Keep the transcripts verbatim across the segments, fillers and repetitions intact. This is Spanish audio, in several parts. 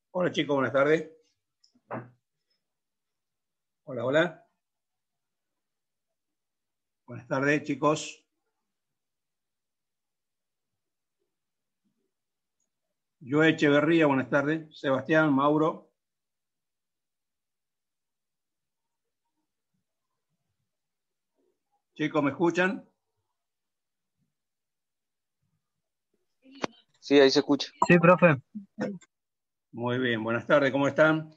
Hola chicos, buenas tardes. Hola, hola. Buenas tardes chicos. Joe Echeverría, buenas tardes. Sebastián, Mauro. Chicos, ¿me escuchan? Sí, ahí se escucha. Sí, profe. Muy bien, buenas tardes, ¿cómo están?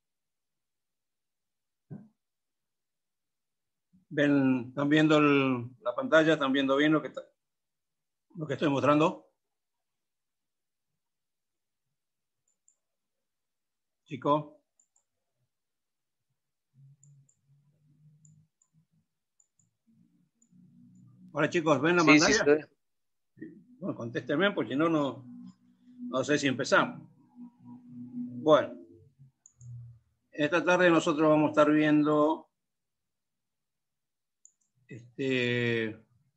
¿Ven, ¿Están viendo el, la pantalla? ¿Están viendo bien lo que, está, lo que estoy mostrando? Chicos. Hola chicos, ¿ven la Sí, sí, pantalla? sí. Bueno, contéstenme porque si no, no, no sé si empezamos. Bueno, esta tarde nosotros vamos a estar viendo este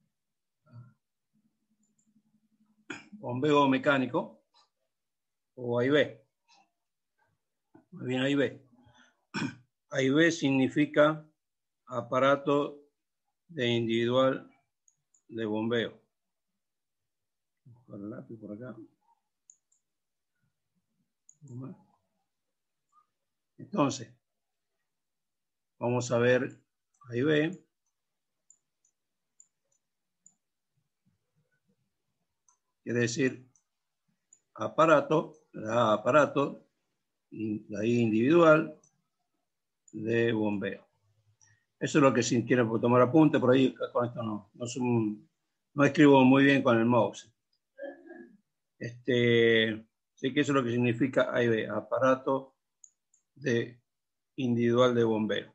bombeo mecánico o A y B. Muy bien, A y B. A y B significa aparato de individual de bombeo. Buscar el lápiz por acá. Entonces, vamos a ver A y B. Quiere decir aparato, la aparato, ahí individual de bombeo. Eso es lo que si quieren tomar apunte, por ahí con esto no, no, son, no escribo muy bien con el mouse. Este, sí que eso es lo que significa A y B, aparato de individual de bombeo.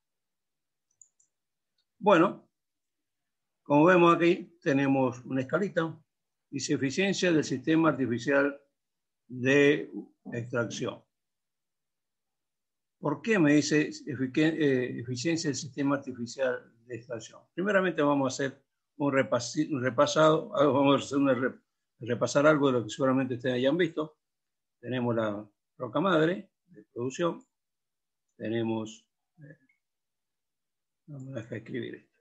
Bueno, como vemos aquí, tenemos una escalita, dice eficiencia del sistema artificial de extracción. ¿Por qué me dice eficiencia del sistema artificial de extracción? Primeramente vamos a hacer un, repas un repasado, vamos a hacer una, repasar algo de lo que seguramente ustedes hayan visto. Tenemos la roca madre de producción, tenemos, eh, no me deja escribir esto.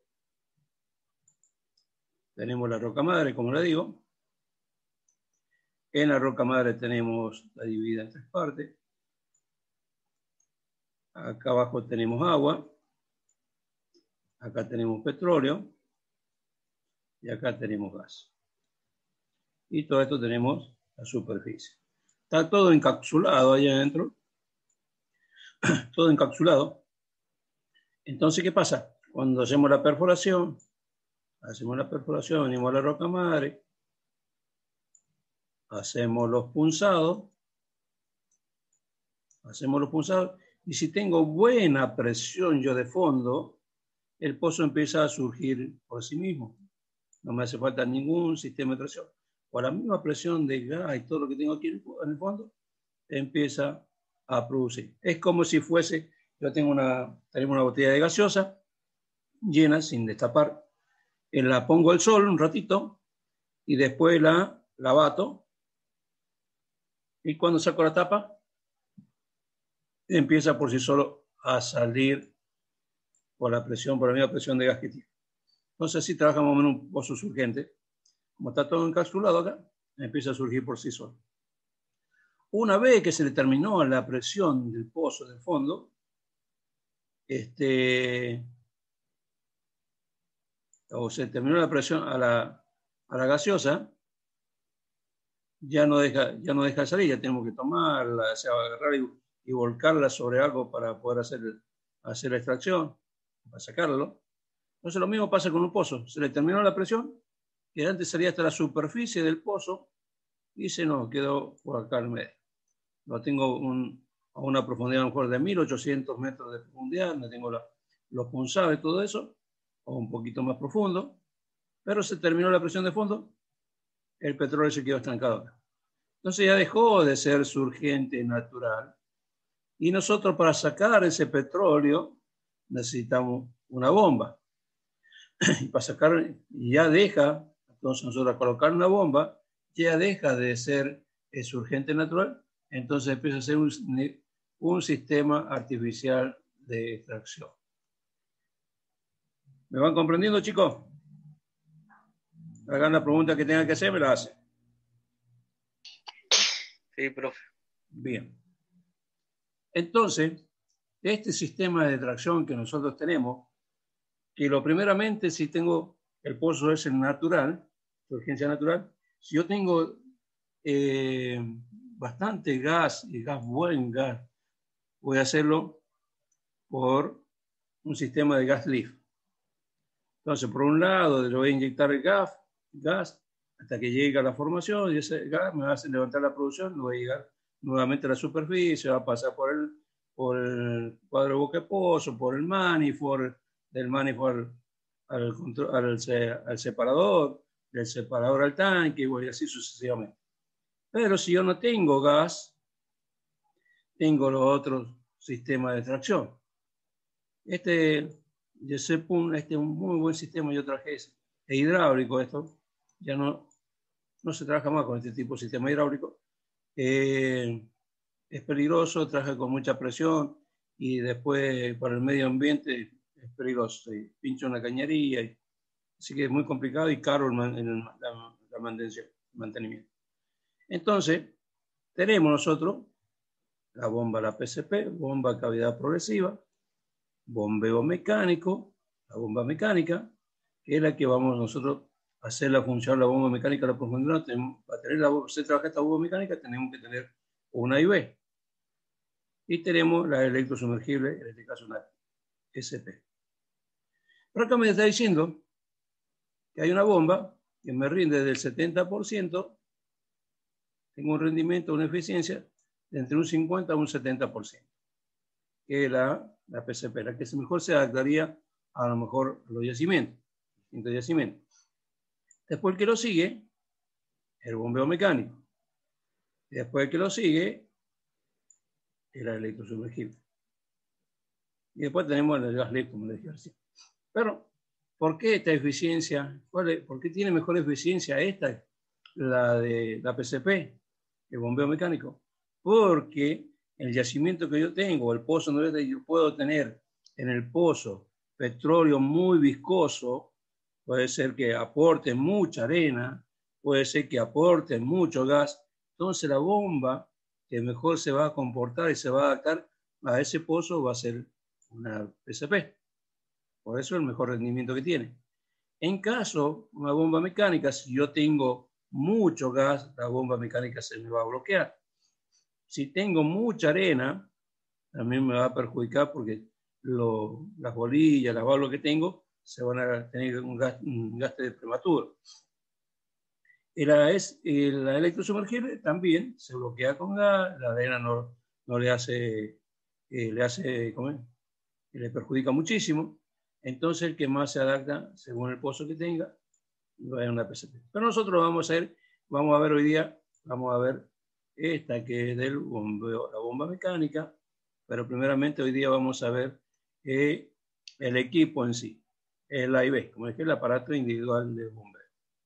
Tenemos la roca madre, como le digo. En la roca madre tenemos la dividida en tres partes. Acá abajo tenemos agua. Acá tenemos petróleo. Y acá tenemos gas. Y todo esto tenemos la superficie. Está todo encapsulado ahí adentro. Todo encapsulado. Entonces, ¿qué pasa? Cuando hacemos la perforación, hacemos la perforación, venimos a la roca madre, hacemos los punzados, hacemos los punzados, y si tengo buena presión yo de fondo, el pozo empieza a surgir por sí mismo. No me hace falta ningún sistema de tracción. Con la misma presión de gas y todo lo que tengo aquí en el fondo, empieza a producir. Es como si fuese, yo tengo una, tenemos una botella de gaseosa llena, sin destapar, la pongo al sol un ratito y después la, la bato, y cuando saco la tapa, empieza por sí solo a salir por la presión, por la misma presión de gas que tiene. Entonces así trabajamos en un pozo surgente. Como está todo encapsulado acá, empieza a surgir por sí solo. Una vez que se le terminó la presión del pozo del fondo, este, o se terminó la presión a la, a la gaseosa, ya no deja, ya no deja salir, ya tenemos que tomarla, o sea, agarrar y, y volcarla sobre algo para poder hacer, hacer la extracción, para sacarlo. Entonces lo mismo pasa con un pozo, se le terminó la presión, que antes salía hasta la superficie del pozo, y se nos quedó por acá al medio. Lo tengo un, a una profundidad a lo mejor de mil ochocientos metros de profundidad, donde tengo la, los punzados y todo eso, o un poquito más profundo, pero se terminó la presión de fondo, el petróleo se quedó estancado acá. Entonces ya dejó de ser surgente natural, y nosotros para sacar ese petróleo necesitamos una bomba. Y para sacar, ya deja, entonces nosotros al colocar una bomba, ya deja de ser surgente natural entonces empieza a ser un, un sistema artificial de extracción. ¿Me van comprendiendo, chicos? Hagan la pregunta que tengan que hacer, me la hacen. Sí, profe. Bien. Entonces, este sistema de extracción que nosotros tenemos, que lo primeramente, si tengo el pozo es el natural, de urgencia natural, si yo tengo eh, bastante gas y gas, buen gas, voy a hacerlo por un sistema de gas lift. Entonces, por un lado, le voy a inyectar el gas, gas hasta que llegue a la formación y ese gas me va a hacer levantar la producción, no va a llegar nuevamente a la superficie, va a pasar por el, por el cuadro boque pozo, por el manifold, del manifold al, al, al, al separador, del separador al tanque y así sucesivamente. Pero si yo no tengo gas, tengo los otros sistemas de extracción. Este, este es un muy buen sistema, yo traje ese. Es hidráulico esto, ya no, no se trabaja más con este tipo de sistema hidráulico. Eh, es peligroso, trabaja con mucha presión y después para el medio ambiente es peligroso. Se pincha una cañería, y, así que es muy complicado y caro el, el, la, la mantención, el mantenimiento. Entonces, tenemos nosotros la bomba, la P C P, bomba cavidad progresiva, bombeo mecánico, la bomba mecánica, que es la que vamos nosotros a hacer la función, la bomba mecánica, la profundidad. Para tener la, se trabaja esta bomba mecánica, tenemos que tener una I V. Y tenemos la electrosumergible, en este caso una S P. Pero acá me está diciendo que hay una bomba que me rinde del setenta por ciento, tengo un rendimiento, una eficiencia de entre un cincuenta a un setenta por ciento, que es la, la P C P, la que mejor se adaptaría a lo mejor a los yacimientos, distintos yacimientos. Después el que lo sigue, el bombeo mecánico. Y después el que lo sigue, el electrosumergible. Y después tenemos el gas lift, como les dije recién. Pero, ¿por qué esta eficiencia? ¿Cuál es, ¿Por qué tiene mejor eficiencia esta, la de la P C P, el bombeo mecánico? Porque el yacimiento que yo tengo, el pozo donde yo puedo tener en el pozo petróleo muy viscoso, puede ser que aporte mucha arena, puede ser que aporte mucho gas. Entonces la bomba que mejor se va a comportar y se va a adaptar a ese pozo va a ser una P C P. Por eso el mejor rendimiento que tiene. En caso, una bomba mecánica, si yo tengo mucho gas, la bomba mecánica se me va a bloquear. Si tengo mucha arena, también me va a perjudicar porque lo, las bolillas, las válvulas que tengo, se van a tener un gasto, un gasto de prematuro. Y la, es, y la electrosumergible también se bloquea con gas, la arena no, no le hace, eh, le hace, ¿cómo es? Le perjudica muchísimo. Entonces el que más se adapta, según el pozo que tenga, va a una P C P. Pero nosotros vamos a ver, vamos a ver hoy día, vamos a ver esta que es del bombeo, la bomba mecánica, pero primeramente hoy día vamos a ver eh, el equipo en sí, el A I B, como es que el aparato individual de bombeo.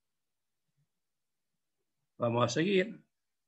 Vamos a seguir.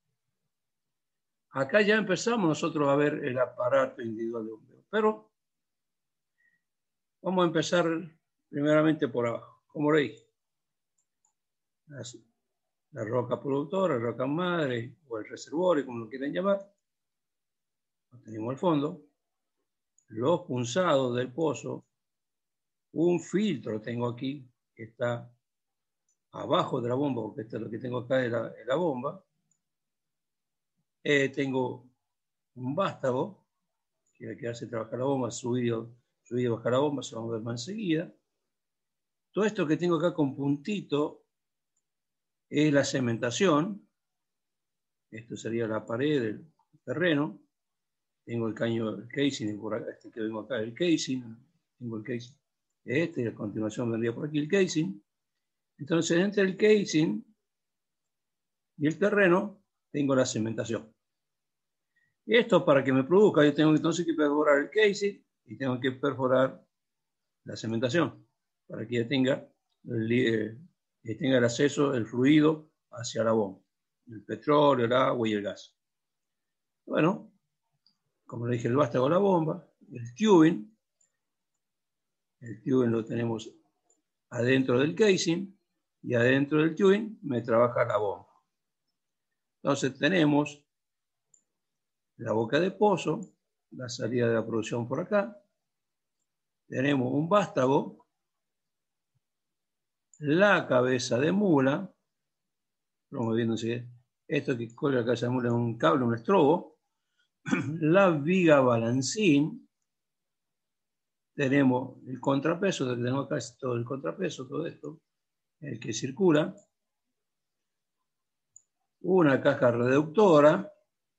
Acá ya empezamos nosotros a ver el aparato individual de bombeo, pero vamos a empezar primeramente por abajo, como le dije. Así. La roca productora, la roca madre o el reservorio, como lo quieran llamar. Lo tenemos al fondo. Los punzados del pozo. Un filtro tengo aquí que está abajo de la bomba, porque esto es lo que tengo acá es la, es la bomba. Eh, tengo un vástago que es el que hace trabajar la bomba, subido, subido y bajar la bomba, se va a ver más enseguida. Todo esto que tengo acá con puntito es la cementación. Esto sería la pared del terreno. Tengo el caño, el casing, por acá, este que vengo acá, el casing. Tengo el casing este, y a continuación vendría por aquí el casing. Entonces, entre el casing y el terreno, tengo la cementación. Y esto para que me produzca, yo tengo entonces que perforar el casing y tengo que perforar la cementación para que ya tenga el, eh, que tenga el acceso, el fluido hacia la bomba, el petróleo, el agua y el gas. Bueno, como le dije, el vástago, la bomba, el tubing. El tubing lo tenemos adentro del casing y adentro del tubing me trabaja la bomba. Entonces tenemos la boca de pozo, la salida de la producción por acá. Tenemos un vástago, la cabeza de mula, promoviéndose esto que colga la cabeza de mula es un cable, un estrobo, la viga balancín, tenemos el contrapeso, que tenemos acá es todo el contrapeso, todo esto, el que circula, una caja reductora,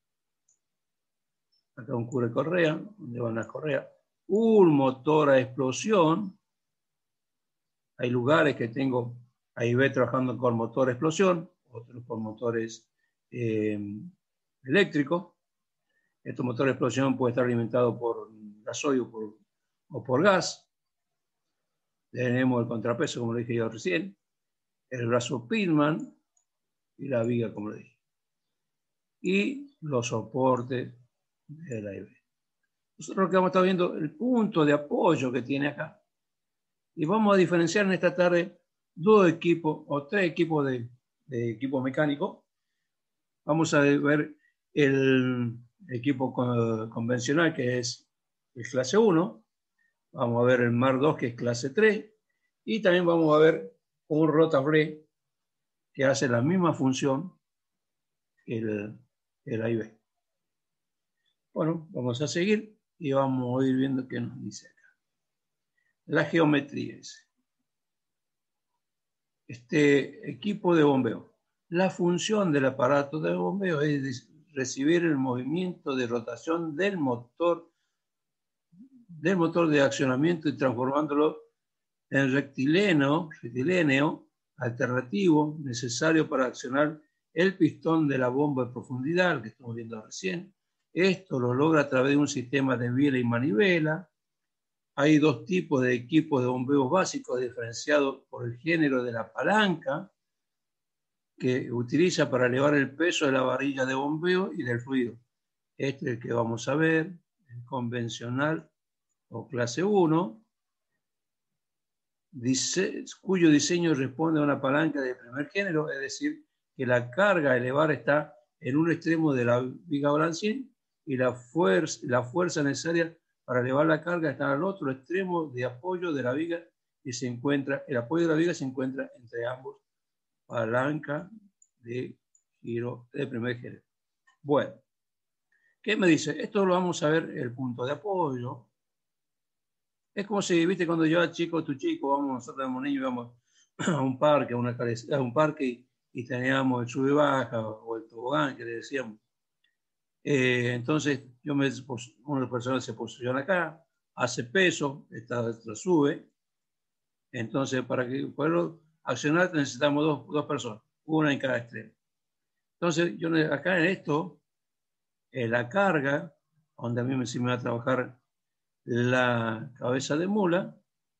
acá un cubre correa, donde van las correas, un motor a explosión, hay lugares que tengo a I B trabajando con motor a explosión, otros con motores eh, eléctricos. Estos motores de explosión pueden estar alimentados por gasoil o por, o por gas. Tenemos el contrapeso, como lo dije yo recién, el brazo Pillman y la viga, como le dije. Y los soportes de la I B. Nosotros lo que vamos a estar viendo el punto de apoyo que tiene acá. Y vamos a diferenciar en esta tarde dos equipos o tres equipos de, de equipo mecánico. Vamos a ver el equipo convencional, que es el clase uno. Vamos a ver el Mark dos, que es clase tres. Y también vamos a ver un Rotafree que hace la misma función que el, el A I B. Bueno, vamos a seguir y vamos a ir viendo qué nos dice acá. La geometría es este equipo de bombeo. La función del aparato de bombeo es recibir el movimiento de rotación del motor, del motor de accionamiento y transformándolo en rectilíneo, rectilíneo alternativo necesario para accionar el pistón de la bomba de profundidad, que estamos viendo recién. Esto lo logra a través de un sistema de biela y manivela. Hay dos tipos de equipos de bombeo básicos diferenciados por el género de la palanca que utiliza para elevar el peso de la varilla de bombeo y del fluido. Este es el que vamos a ver, el convencional o clase uno, dice, cuyo diseño responde a una palanca de primer género, es decir, que la carga a elevar está en un extremo de la viga balancín y la fuerza, la fuerza necesaria para elevar la carga está al otro extremo de apoyo de la viga y se encuentra, el apoyo de la viga se encuentra entre ambos palanca de giro de primer género. Bueno, ¿qué me dice? Esto lo vamos a ver, el punto de apoyo. Es como si, viste, cuando yo era chico, tu chico, vamos, nosotros éramos niños, íbamos a un parque, a, una, a un parque y, y teníamos el sube y baja o el tobogán, que le decíamos. Eh, entonces, yo me, una de las personas se posiciona acá, hace peso, esta, esta sube. Entonces, para que poderlo accionar necesitamos dos, dos personas, una en cada extremo. Entonces, yo acá en esto, en la carga, donde a mí me, si me va a trabajar la cabeza de mula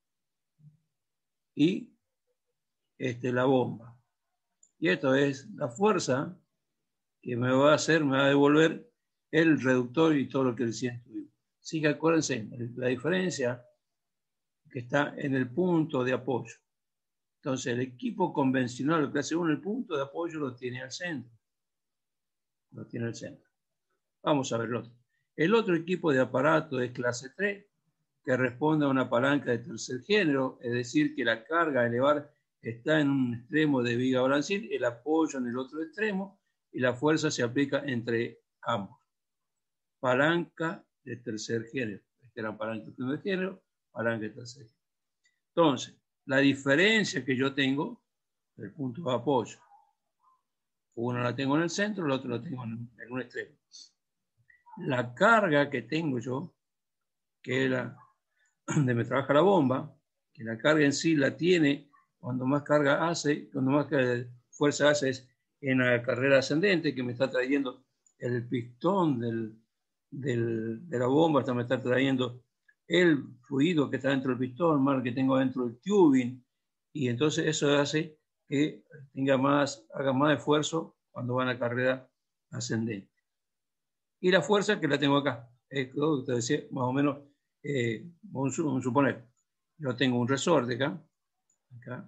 y este, la bomba. Y esto es la fuerza que me va a hacer, me va a devolver el reductor y todo lo que recién tuvimos. Así que acuérdense, la diferencia que está en el punto de apoyo. Entonces, el equipo convencional, lo que hace uno, el punto de apoyo lo tiene al centro. Lo tiene al centro. Vamos a ver el otro. El otro equipo de aparato es clase tres, que responde a una palanca de tercer género, es decir, que la carga a elevar está en un extremo de viga balancín, el apoyo en el otro extremo y la fuerza se aplica entre ambos. Palanca de tercer género. Esta era palanca de primer género, palanca de tercer género. Entonces, la diferencia que yo tengo del punto de apoyo, una la tengo en el centro, la otra la tengo en, en un extremo. La carga que tengo yo, que es la donde me trabaja la bomba, que la carga en sí la tiene, cuando más carga hace, cuando más fuerza hace es en la carrera ascendente, que me está trayendo el pistón del, del, de la bomba, hasta me está trayendo el fluido que está dentro del pistón, más que tengo dentro del tubing, y entonces eso hace que tenga más, haga más esfuerzo cuando va en la carrera ascendente. y la fuerza que la tengo acá. Es lo que usted decía, más o menos, eh, vamos a suponer, yo tengo un resorte acá, acá.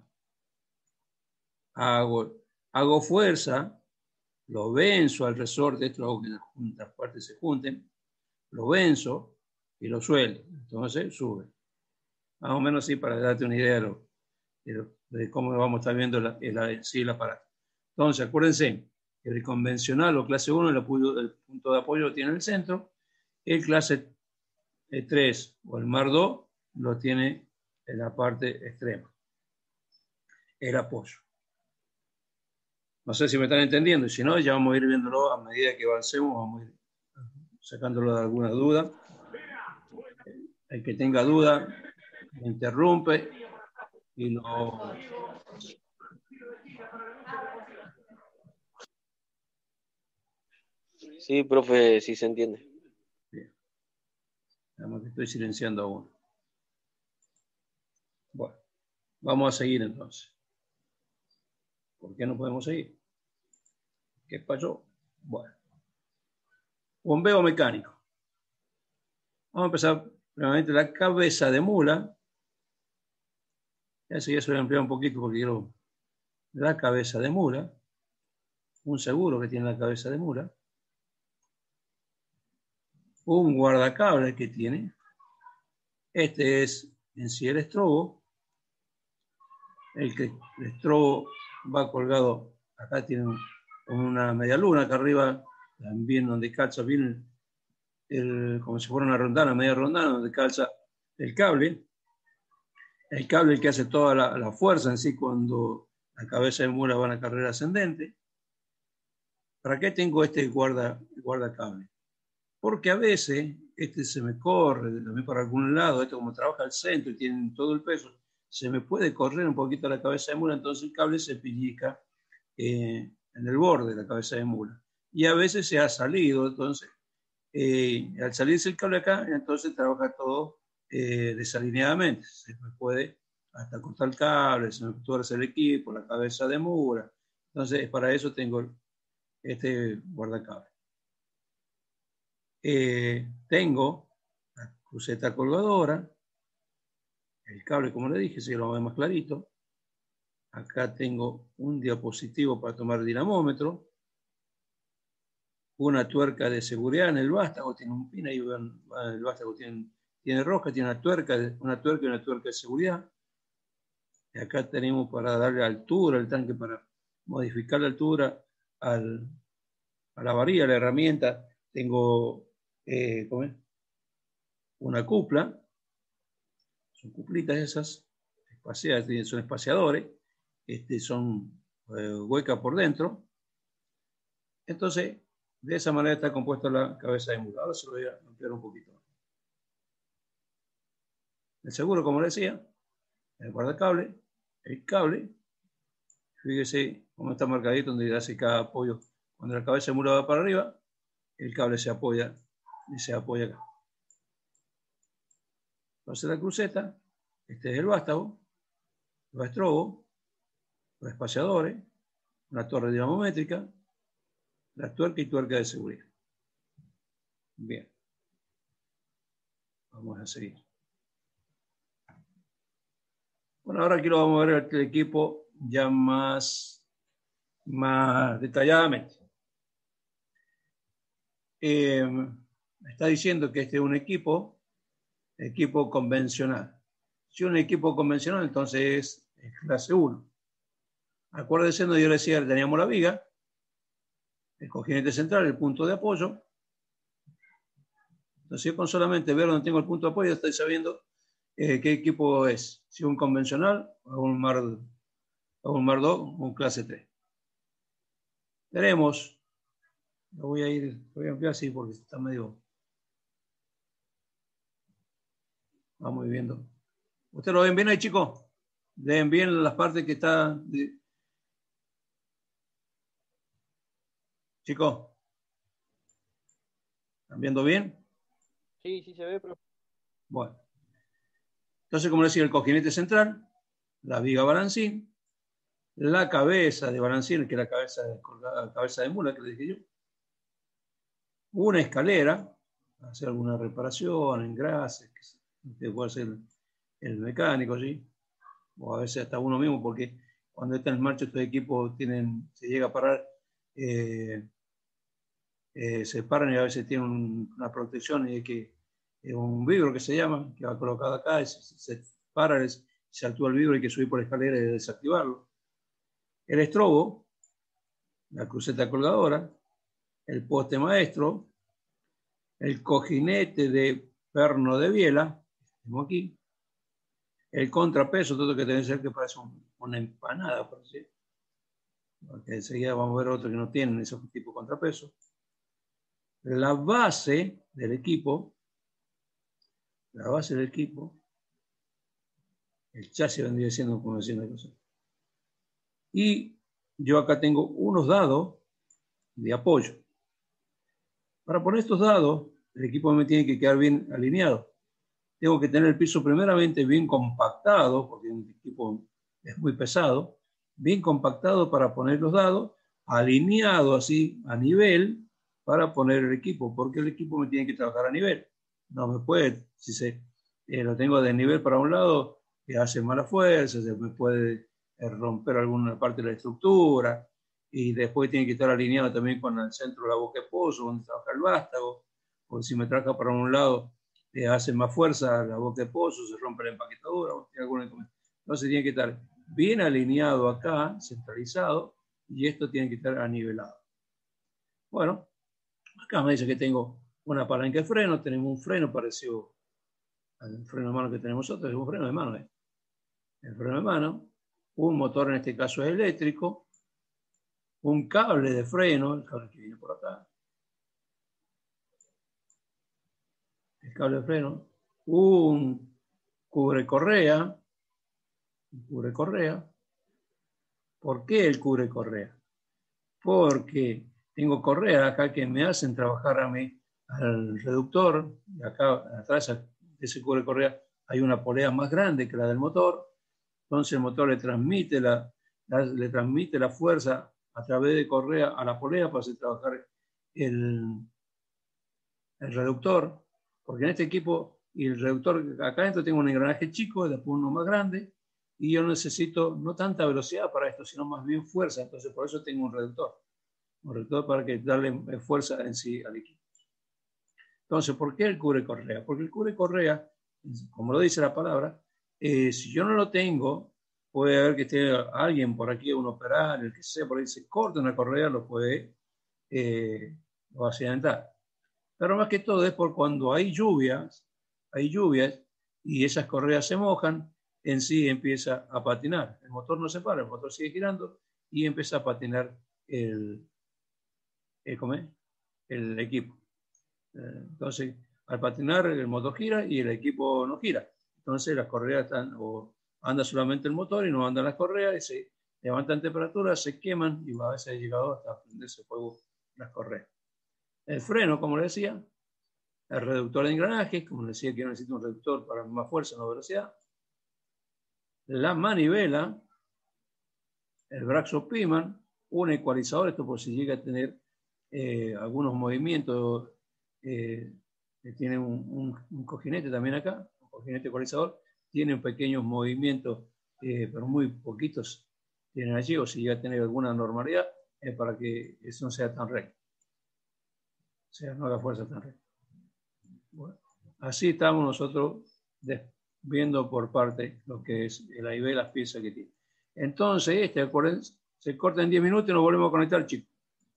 Hago, hago fuerza, lo venzo al resorte, esto hago que las, las partes se junten, lo venzo y lo suelto, entonces sube. Más o menos así para darte una idea de, lo, de, lo, de cómo vamos a estar viendo la, la, sí, el aparato. Entonces, acuérdense que el convencional o clase uno, el, apoyo, el punto de apoyo lo tiene en el centro, el clase tres o el MAR dos lo tiene en la parte extrema, el apoyo. No sé si me están entendiendo, y si no, ya vamos a ir viéndolo a medida que avancemos, vamos a ir sacándolo de alguna duda. El que tenga duda, me interrumpe y no... Sí, profe, sí se entiende. Bien. Además que estoy silenciando aún. Bueno, vamos a seguir entonces. ¿Por qué no podemos seguir? ¿Qué pasó? Bueno. Bombeo mecánico. Vamos a empezar primeramente la cabeza de mula. Eso ya se lo voy a ampliar un poquito porque quiero la cabeza de mula. Un seguro que tiene la cabeza de mula. Un guardacable que tiene. Este es en sí el estrobo. El que el estrobo va colgado, acá tiene un, una media luna, acá arriba también donde calza bien el, como si fuera una rondana, media rondana, donde calza el cable. El cable el que hace toda la, la fuerza en sí cuando la cabeza de mula va a una carrera ascendente. ¿Para qué tengo este guarda, guardacable? Porque a veces este se me corre también para algún lado, esto como trabaja al centro y tiene todo el peso, se me puede correr un poquito la cabeza de mula, entonces el cable se pellizca eh, en el borde de la cabeza de mula. Y a veces se ha salido, entonces, eh, al salirse el cable acá, entonces trabaja todo eh, desalineadamente. Se me puede hasta cortar el cable, se me tuerce el equipo, la cabeza de mula. Entonces, para eso tengo este guardacable. Eh, tengo la cruceta colgadora, el cable, como le dije, si lo ve más clarito. Acá tengo un dispositivo para tomar dinamómetro, una tuerca de seguridad en el vástago, tiene un pin ahí, el vástago tiene, tiene rosca, tiene una tuerca, una tuerca y una tuerca de seguridad. Y acá tenemos para darle altura al tanque, para modificar la altura al, a la varilla, la herramienta. Tengo eh, ¿cómo es? Una cupla, son cuplitas esas, espaciadas, son espaciadores, este, son eh, huecas por dentro. Entonces, de esa manera está compuesta la cabeza de mula. Ahora se lo voy a ampliar un poquito. El seguro, como decía, el guardacable, el cable. Fíjese cómo está marcadito donde hace cada apoyo. Cuando la cabeza de mula va para arriba, el cable se apoya y se apoya acá. Entonces la cruceta, este es el vástago, los estrobos, los espaciadores, una torre dinamométrica, la tuerca y tuerca de seguridad. Bien. Vamos a seguir. Bueno, ahora aquí lo vamos a ver el equipo ya más, más detalladamente. Eh, está diciendo que este es un equipo, equipo convencional. Si un equipo convencional, entonces es, es clase uno. Acuérdense, yo le decía, teníamos la viga, el cojinete central, el punto de apoyo. Entonces yo con solamente ver donde tengo el punto de apoyo estoy sabiendo eh, qué equipo es, si un convencional o un MAR, o un MAR dos o un clase tres. Tenemos, lo voy a ir, lo voy a ampliar así porque está medio, vamos viendo. ¿Ustedes lo ven bien ahí, chicos? ¿Ven bien las partes que está de... Chicos, ¿están viendo bien? Sí, sí se ve, profe. Bueno. Entonces, como decía, el cojinete central, la viga balancín, la cabeza de balancín, que es la cabeza de, la cabeza de mula que le dije yo, una escalera, hacer alguna reparación, engrases, que puede hacer el mecánico, ¿sí? O a veces hasta uno mismo, porque cuando está en marcha estos equipos tienen, se llega a parar, eh, eh, se paran y a veces tienen un, una protección y es que es un vibro que se llama, que va colocado acá, y se, se para, es, se actúa el vibro y hay que subir por la escalera y desactivarlo. El estrobo, la cruceta colgadora, el poste maestro, el cojinete de perno de biela, tenemos aquí, el contrapeso, todo lo que tiene que ser que parece un, una empanada, por decir. Porque enseguida vamos a ver otros que no tienen ese tipo de contrapeso. La base del equipo, la base del equipo, el chasis vendría siendo como decía una cosa. Y yo acá tengo unos dados de apoyo. Para poner estos dados, el equipo me tiene que quedar bien alineado. Tengo que tener el piso primeramente bien compactado, porque el equipo es muy pesado, bien compactado para poner los dados, alineado así a nivel para poner el equipo, porque el equipo me tiene que trabajar a nivel. No me puede, si se, eh, lo tengo de nivel para un lado, que hace mala fuerza, se me puede eh, romper alguna parte de la estructura, y después tiene que estar alineado también con el centro de la boca de pozo, donde trabaja el vástago, o si me trabaja para un lado, eh, hace más fuerza la boca de pozo, se rompe la empaquetadura, o tiene alguna inconveniente. Entonces tiene que estar bien alineado acá, centralizado, y esto tiene que estar anivelado. Bueno, acá me dice que tengo una palanca de freno, tenemos un freno parecido al freno de mano que tenemos nosotros, es un freno de mano. ¿eh? El freno de mano, un motor en este caso es eléctrico, un cable de freno, el cable que viene por acá, el cable de freno, un cubre correa, un cubre correa. ¿Por qué el cubre correa? Porque tengo correas acá que me hacen trabajar a mí al reductor, y acá atrás de ese cubre correa hay una polea más grande que la del motor, entonces el motor le transmite la, la, le transmite la fuerza a través de correa a la polea para hacer trabajar el, el reductor, porque en este equipo y el reductor, acá adentro tengo un engranaje chico, después uno más grande, y yo necesito no tanta velocidad para esto, sino más bien fuerza, entonces por eso tengo un reductor, un reductor para que darle fuerza en sí al equipo. Entonces, ¿por qué el cubre correa? Porque el cubre correa, como lo dice la palabra, eh, si yo no lo tengo, puede haber que esté alguien por aquí, un operario, el que sea, por ahí se corta una correa, lo puede eh, lo accidentar. Pero más que todo es por cuando hay lluvias, hay lluvias y esas correas se mojan, en sí empieza a patinar. El motor no se para, el motor sigue girando y empieza a patinar el, el, ¿cómo el equipo. Entonces, al patinar, el motor gira y el equipo no gira. Entonces, las correas están, o anda solamente el motor y no andan las correas, y se levantan temperaturas, se queman y a veces ha llegado hasta prenderse fuego las correas. El freno, como le decía, el reductor de engranajes, como le decía que yo necesito un reductor para más fuerza, no velocidad. La manivela, el Braxo Piman, un ecualizador, esto por si llega a tener eh, algunos movimientos. Eh, tiene un, un, un cojinete también acá, un cojinete ecualizador, tiene pequeños movimientos, eh, pero muy poquitos tienen allí, o si llega a tener alguna normalidad, eh, para que eso no sea tan recto, o sea, no haga fuerza tan recta. Bueno, así estamos nosotros viendo por parte lo que es el A y B, las piezas que tiene. Entonces, este, acuérdense, se corta en diez minutos y nos volvemos a conectar, chicos.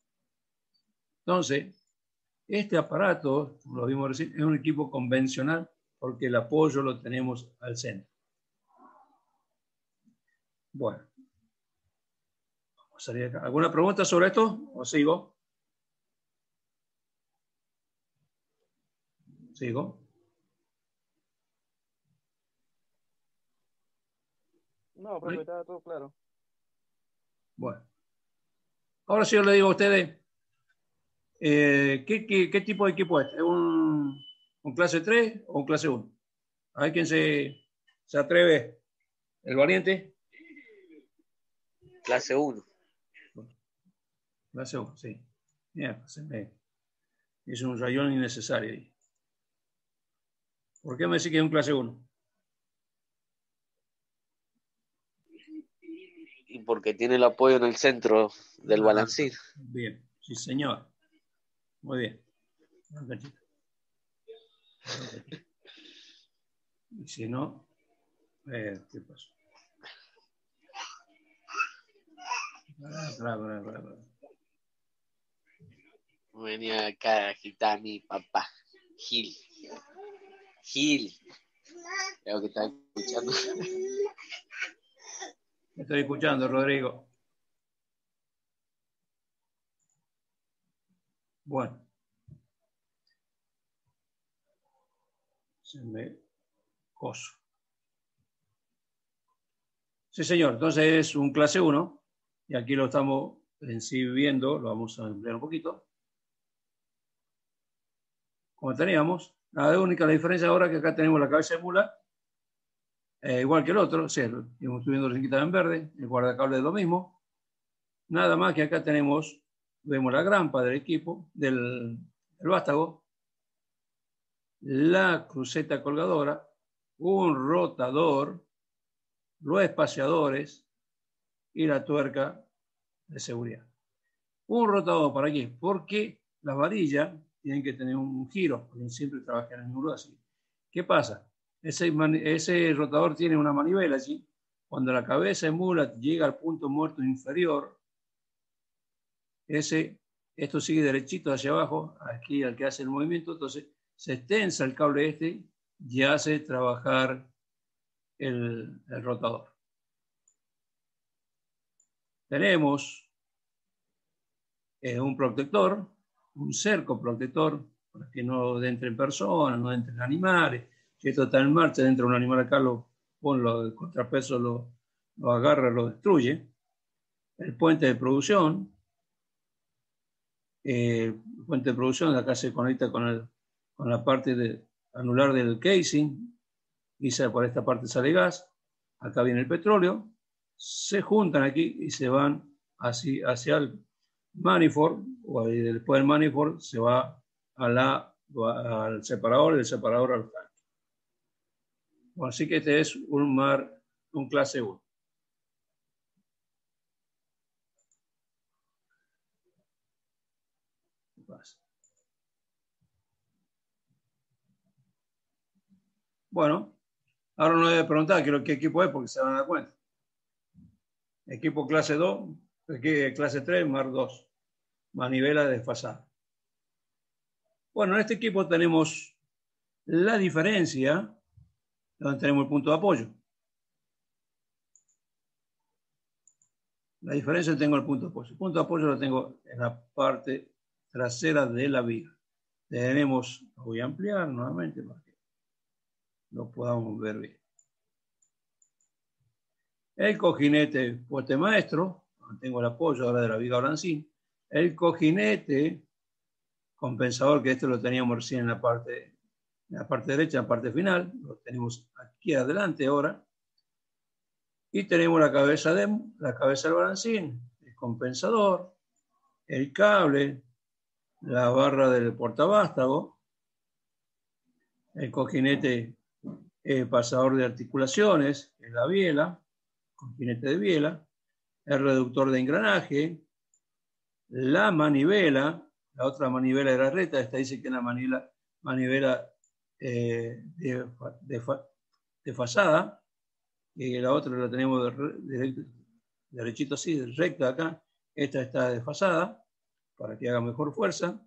Entonces, este aparato, como lo vimos recién, es un equipo convencional porque el apoyo lo tenemos al centro. Bueno, vamos a salir acá. ¿Alguna pregunta sobre esto o sigo? ¿Sigo? No, profe, está todo claro. Bueno. Ahora sí yo le digo a ustedes, eh, ¿qué, qué, ¿qué tipo de equipo es? ¿Es un, un clase tres o un clase uno? A ver quién se, se atreve. ¿El valiente? Clase uno. Clase uno, sí. Bien, pues, eh, Es un rayón innecesario ahí. ¿Por qué me decís que es un clase uno? Y porque tiene el apoyo en el centro del Ah, balancín. bien, sí señor. Muy bien. Y si no, eh, ¿qué pasó? Pará, pará, pará, pará, pará. Venía acá a agitar mi papá. Gil. Gil. Creo que está escuchando. Me estoy escuchando, Rodrigo. Bueno. Se me coso. Sí, señor. Entonces es un clase uno. Y aquí lo estamos en sí viendo. Lo vamos a emplear un poquito. Como teníamos. La única la diferencia ahora es que acá tenemos la cabeza de mula. Eh, igual que el otro. O sea, estamos viendo la en verde. El guardacable es lo mismo. Nada más que acá tenemos, vemos la grampa del equipo, del, del vástago, la cruceta colgadora, un rotador, los espaciadores y la tuerca de seguridad. Un rotador para qué? Porque las varillas tienen que tener un giro, porque siempre trabajan en el muro así. ¿Qué pasa? Ese, ese rotador tiene una manivela allí. Cuando la cabeza de mula llega al punto muerto inferior, ese, esto sigue derechito hacia abajo, aquí al que hace el movimiento, entonces se extensa el cable este y hace trabajar el, el rotador. Tenemos eh, un protector, un cerco protector, para que no entren personas, no entren animales. Si esto está en marcha, entra un animal acá, lo ponlo de contrapeso, lo, lo agarra, lo destruye. El puente de producción, eh, puente de producción, acá se conecta con, el, con la parte de anular del casing, y por esta parte sale gas, acá viene el petróleo, se juntan aquí y se van así hacia el manifold, o ahí después del manifold se va a la, al separador, y el separador al tanque. Bueno, así que este es un mar, un clase uno. ¿Qué pasa? Bueno, ahora no debe preguntar qué, qué equipo es porque se van a dar cuenta. Equipo clase dos, clase tres, mar dos. Manivela desfasada. Bueno, en este equipo tenemos la diferencia, donde tenemos el punto de apoyo. La diferencia tengo el punto de apoyo. El punto de apoyo lo tengo en la parte trasera de la viga. Tenemos, lo voy a ampliar nuevamente para que lo podamos ver bien. El cojinete poste maestro, tengo el apoyo ahora de la viga balancín. El cojinete compensador, que este lo teníamos recién en la parte, en la parte derecha, en la parte final, lo tenemos aquí adelante ahora. Y tenemos la cabeza, de, la cabeza del balancín, el compensador, el cable, la barra del portavástago, el cojinete eh, pasador de articulaciones, que es la biela, cojinete de biela, el reductor de engranaje, la manivela, la otra manivela de la reta, esta dice que es la manivela, manivela eh, de, de, desfasada, y la otra la tenemos de, de, derechito así, recta acá, esta está desfasada, para que haga mejor fuerza.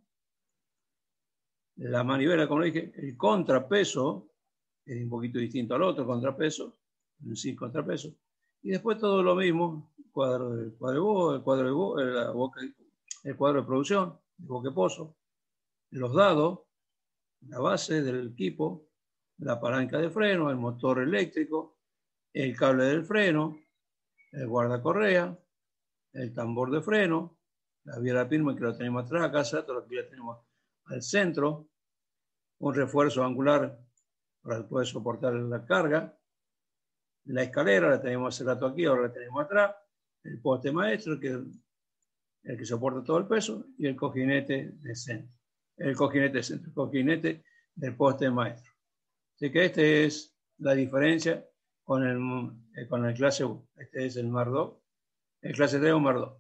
La manivela, como le dije, el contrapeso, es un poquito distinto al otro contrapeso, en sí contrapeso. Y después todo lo mismo, el cuadro del cuadro, el cuadro de bo, la boca, el cuadro de producción, el boquepozo, los dados, la base del equipo, la palanca de freno, el motor eléctrico, el cable del freno, el guardacorrea, el tambor de freno, la biela Pirman que lo tenemos atrás, acá atrás, la tenemos al centro, un refuerzo angular para poder soportar la carga, la escalera la tenemos hace rato aquí, ahora la tenemos atrás, el poste maestro, que es el que soporta todo el peso, y el cojinete de centro. el cojinete centro, el cojinete del poste maestro. Así que esta es la diferencia con el, con el clase uno. Este es el Mardó. El clase tres es un Mardó.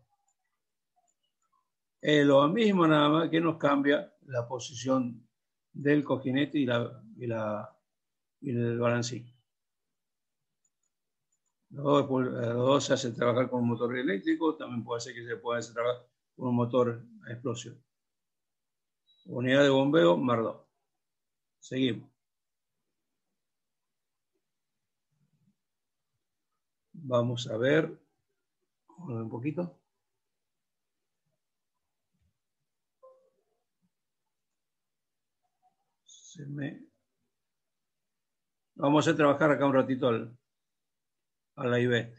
Es lo mismo, nada más que nos cambia la posición del cojinete y, la, y, la, y el balancín. Los dos, los dos se hacen trabajar con un motor eléctrico, también puede ser que se pueda hacer trabajar con un motor a explosión. Unidad de bombeo, Mardó. Seguimos. Vamos a ver un poquito. Se me... Vamos a hacer trabajar acá un ratito al, a la I B.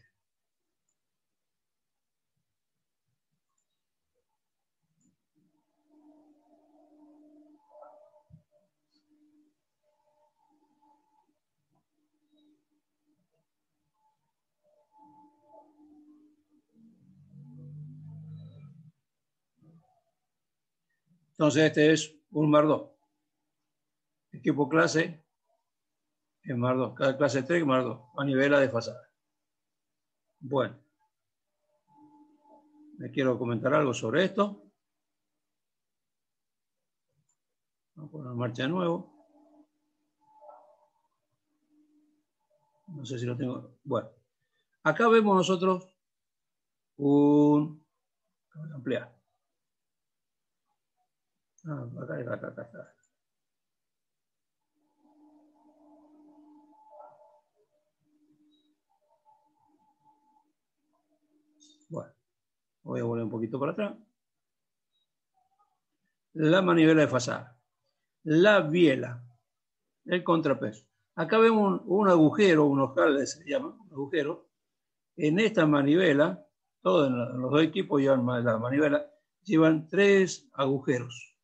Entonces este es un Mardó. Equipo clase es Mardó. Cada clase tres Mardó. Manivela desfasada. Bueno. Me quiero comentar algo sobre esto. Vamos a poner en marcha de nuevo. No sé si lo tengo. Bueno. Acá vemos nosotros un... Voy a ampliar. Ah, acá, acá, acá, acá está. Bueno, voy a volver un poquito para atrás. La manivela desfasada. La biela. El contrapeso. Acá vemos un, un agujero, un ojal se llama, un agujero. En esta manivela, todos los dos equipos llevan la manivela, llevan tres agujeros.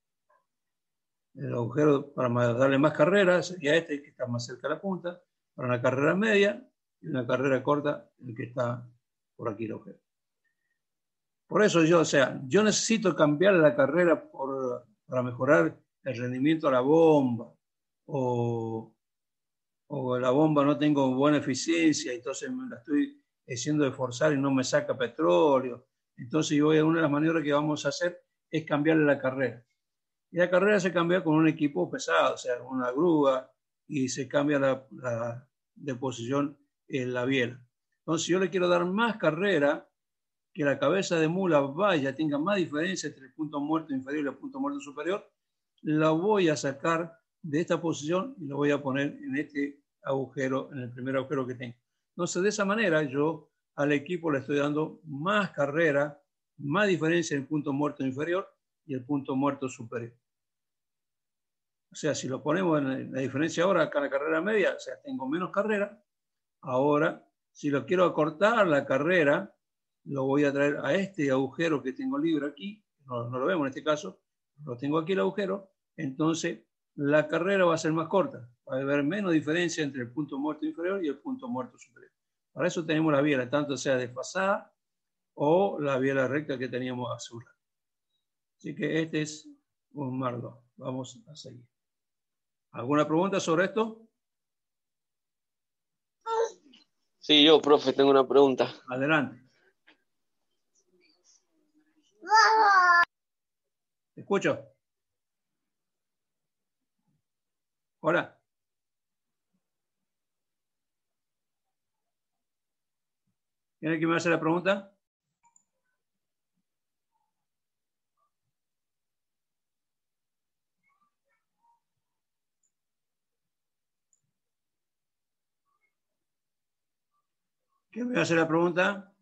El agujero para darle más carrera sería este que está más cerca de la punta, para una carrera media y una carrera corta, el que está por aquí el agujero. Por eso yo, o sea, yo necesito cambiar la carrera por, para mejorar el rendimiento de la bomba, o, o la bomba no tengo buena eficiencia, entonces me la estoy haciendo esforzar y no me saca petróleo. Entonces yo voy a una de las maniobras que vamos a hacer es cambiarle la carrera. Y la carrera se cambia con un equipo pesado, o sea, una grúa, y se cambia la, la de posición en la biela. Entonces, si yo le quiero dar más carrera, que la cabeza de mula vaya, tenga más diferencia entre el punto muerto inferior y el punto muerto superior, la voy a sacar de esta posición y lo voy a poner en este agujero, en el primer agujero que tengo. Entonces, de esa manera, yo al equipo le estoy dando más carrera, más diferencia en el punto muerto inferior y el punto muerto superior. O sea, si lo ponemos en la diferencia ahora, acá en la carrera media, o sea, tengo menos carrera. Ahora, si lo quiero acortar la carrera, lo voy a traer a este agujero que tengo libre aquí. No, no lo vemos en este caso. Lo tengo aquí el agujero. Entonces, la carrera va a ser más corta. Va a haber menos diferencia entre el punto muerto inferior y el punto muerto superior. Para eso tenemos la biela, tanto sea desfasada o la biela recta que teníamos azul. Así que este es un Mardó. Vamos a seguir. ¿Alguna pregunta sobre esto? Sí, yo, profe, tengo una pregunta. Adelante. ¿Te escucho? Hola. ¿Tiene que me hacer la pregunta? ¿Quién me hace la pregunta?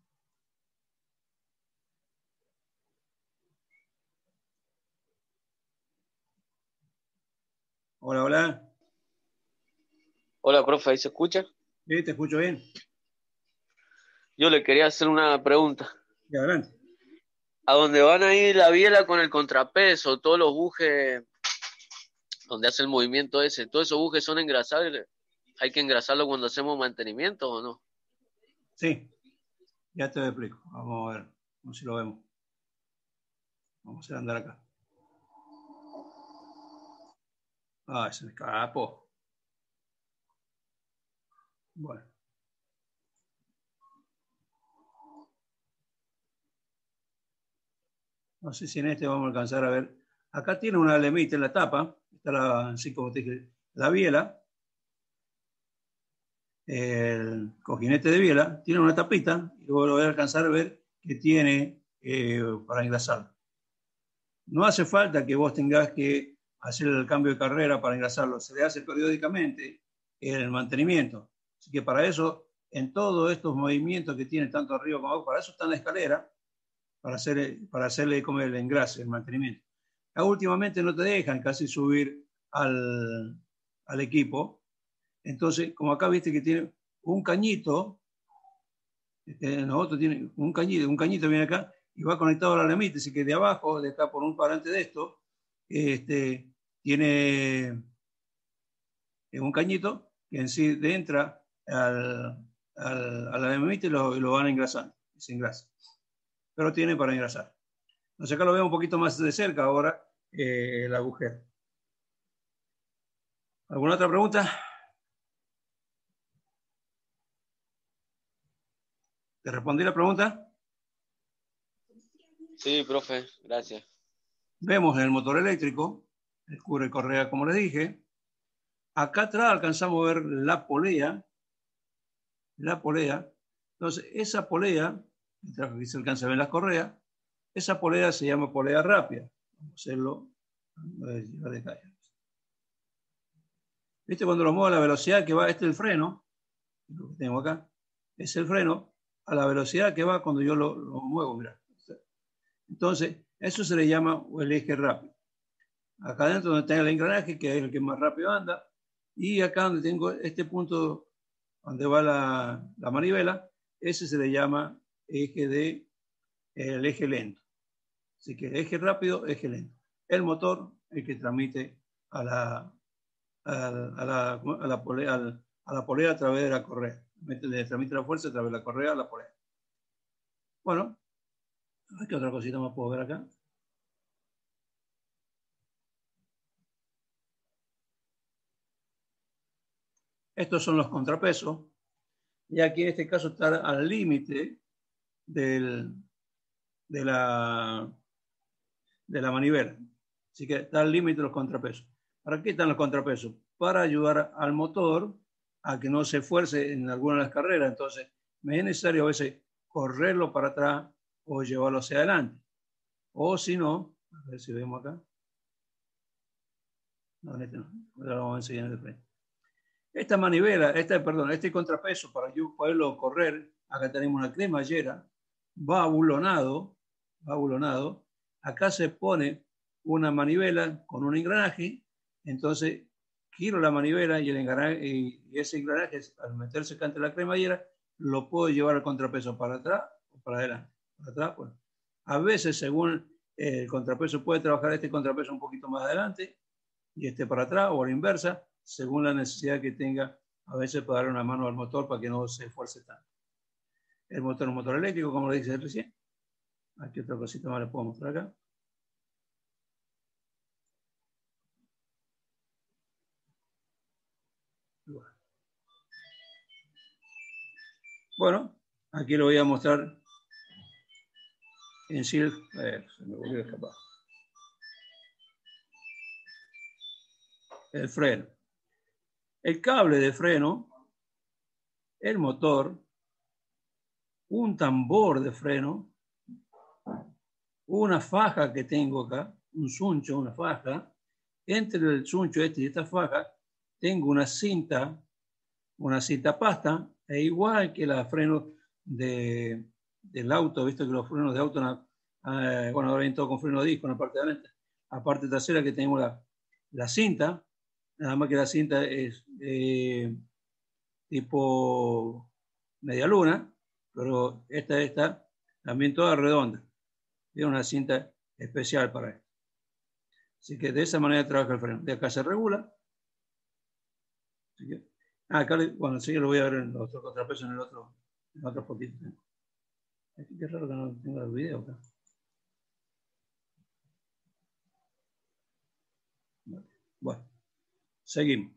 Hola, hola. Hola, profe, ¿ahí se escucha? Sí, te escucho bien. Yo le quería hacer una pregunta. Y adelante. ¿A dónde van a ir la biela con el contrapeso, todos los bujes donde hace el movimiento ese, todos esos bujes son engrasables? ¿Hay que engrasarlo cuando hacemos mantenimiento o no? Sí, ya te lo explico. Vamos a ver, vamos si lo vemos. Vamos a andar acá. Ah, se me escapó. Bueno. No sé si en este vamos a alcanzar a ver. Acá tiene una lemita en la tapa. Está la, así como te dije, la biela. El cojinete de biela. Tiene una tapita. Y luego lo voy a alcanzar a ver que tiene eh, para engrasarlo. No hace falta que vos tengas que hacer el cambio de carrera para engrasarlo. Se le hace periódicamente el mantenimiento. Así que para eso, en todos estos movimientos que tiene tanto arriba como abajo, para eso está en la escalera. Para, hacer, para hacerle como el engrase, el mantenimiento. Ya últimamente no te dejan casi subir al, al equipo. Entonces, como acá viste que tiene un cañito, este, nosotros tiene un cañito, un cañito viene acá y va conectado a la lemita, así que de abajo, de acá por un parante de esto, este, tiene un cañito que en sí entra al, al, a la lemita y lo, y lo van engrasando, se engrasa. Pero tiene para engrasar. Entonces acá lo veo un poquito más de cerca ahora eh, el agujero. ¿Alguna otra pregunta? ¿Te respondí la pregunta? Sí, profe, gracias. Vemos en el motor eléctrico, el cubre correa como les dije. Acá atrás alcanzamos a ver la polea. La polea. Entonces esa polea, aquí se alcanza a ver las correas, esa polea se llama polea rápida. Vamos a hacerlo. ¿Viste cuando lo muevo a la velocidad que va? Este es el freno, lo que tengo acá, es el freno a la velocidad que va cuando yo lo, lo muevo, mira. Entonces, eso se le llama el eje rápido. Acá adentro donde tengo el engranaje, que es el que más rápido anda, y acá donde tengo este punto donde va la, la manivela, ese se le llama eje de, el eje lento. Así que eje rápido, eje lento. El motor, el que transmite a la, a, a la, a la, polea, a la polea a través de la correa. Le transmite la fuerza a través de la correa a la polea. Bueno, ¿qué otra cosita más puedo ver acá? Estos son los contrapesos. Y aquí en este caso está al límite del, de, la, de la manivela. Así que está al límite de los contrapesos. ¿Para qué están los contrapesos? Para ayudar al motor a que no se esfuerce en alguna de las carreras. Entonces, me es necesario a veces correrlo para atrás o llevarlo hacia adelante. O si no, a ver si vemos acá. No, en este no. Ahora lo vamos a enseñar de frente. Esta manivela, esta, perdón, este contrapeso para yo poderlo correr, acá tenemos una cremallera, va abulonado, va abulonado. Acá se pone una manivela con un engranaje, entonces giro la manivela y, el engranaje, y ese engranaje, al meterse acá entre la cremallera, lo puedo llevar al contrapeso para atrás o para adelante. Para atrás, bueno. A veces, según el contrapeso, puede trabajar este contrapeso un poquito más adelante y este para atrás o a la inversa, según la necesidad que tenga. A veces puede dar una mano al motor para que no se esfuerce tanto. El motor es un motor eléctrico, como le dije recién. Aquí otra cosita más le puedo mostrar acá. Bueno, aquí lo voy a mostrar en sí. Eh, se me volvió a escapar. El freno. El cable de freno, el motor, un tambor de freno, una faja que tengo acá, un suncho, una faja. Entre el suncho este y esta faja tengo una cinta, una cinta pasta, e igual que la freno de, del auto, visto que los frenos de auto, eh, bueno, ahora vienen todo con freno de disco en la parte de adelante. La parte trasera que tenemos la, la cinta, nada más que la cinta es eh, tipo media luna, pero esta está también toda redonda. Tiene una cinta especial para esto. Así que de esa manera trabaja el freno. De acá se regula. Así que, ah, acá, bueno, sí, lo voy a ver en los otros contrapesos en el otro, en otro poquito. Qué raro que no tenga el video acá. Bueno, Seguimos.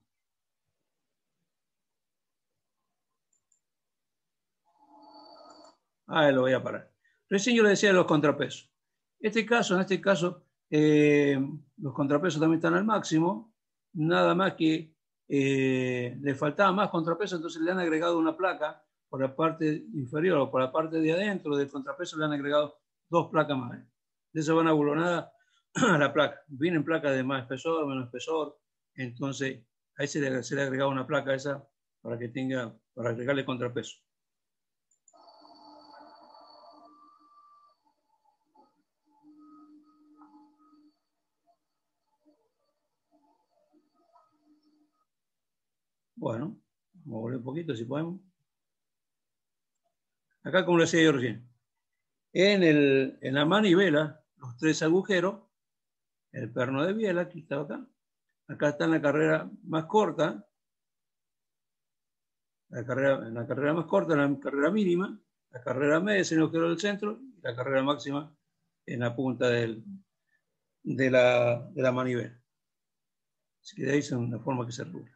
Ah, lo voy a parar. Recién yo le decía de los contrapesos. Este caso, en este caso, eh, los contrapesos también están al máximo, nada más que eh, le faltaba más contrapeso, entonces le han agregado una placa por la parte inferior o por la parte de adentro del contrapeso, le han agregado dos placas más. De eso van abulonada a la placa. Vienen placas de más espesor, menos espesor, entonces ahí se le, se le ha agregado una placa esa para que tenga, para agregarle contrapeso. Bueno, vamos a volver un poquito si podemos. Acá, como les decía yo recién, en, el, en la manivela, los tres agujeros, el perno de biela, aquí está acá. Acá está en la carrera más corta, la carrera, en la carrera más corta, la carrera mínima, la carrera media es el agujero del centro y la carrera máxima en la punta del, de, la, de la manivela. Así que de ahí es una forma que se regula.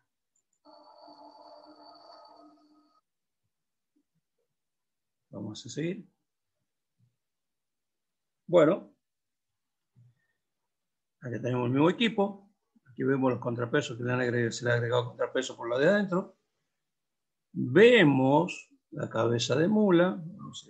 Vamos a seguir. Bueno, aquí tenemos el mismo equipo. Aquí vemos los contrapesos que le han agregado, se le ha agregado contrapeso por la de adentro. Vemos la cabeza de mula.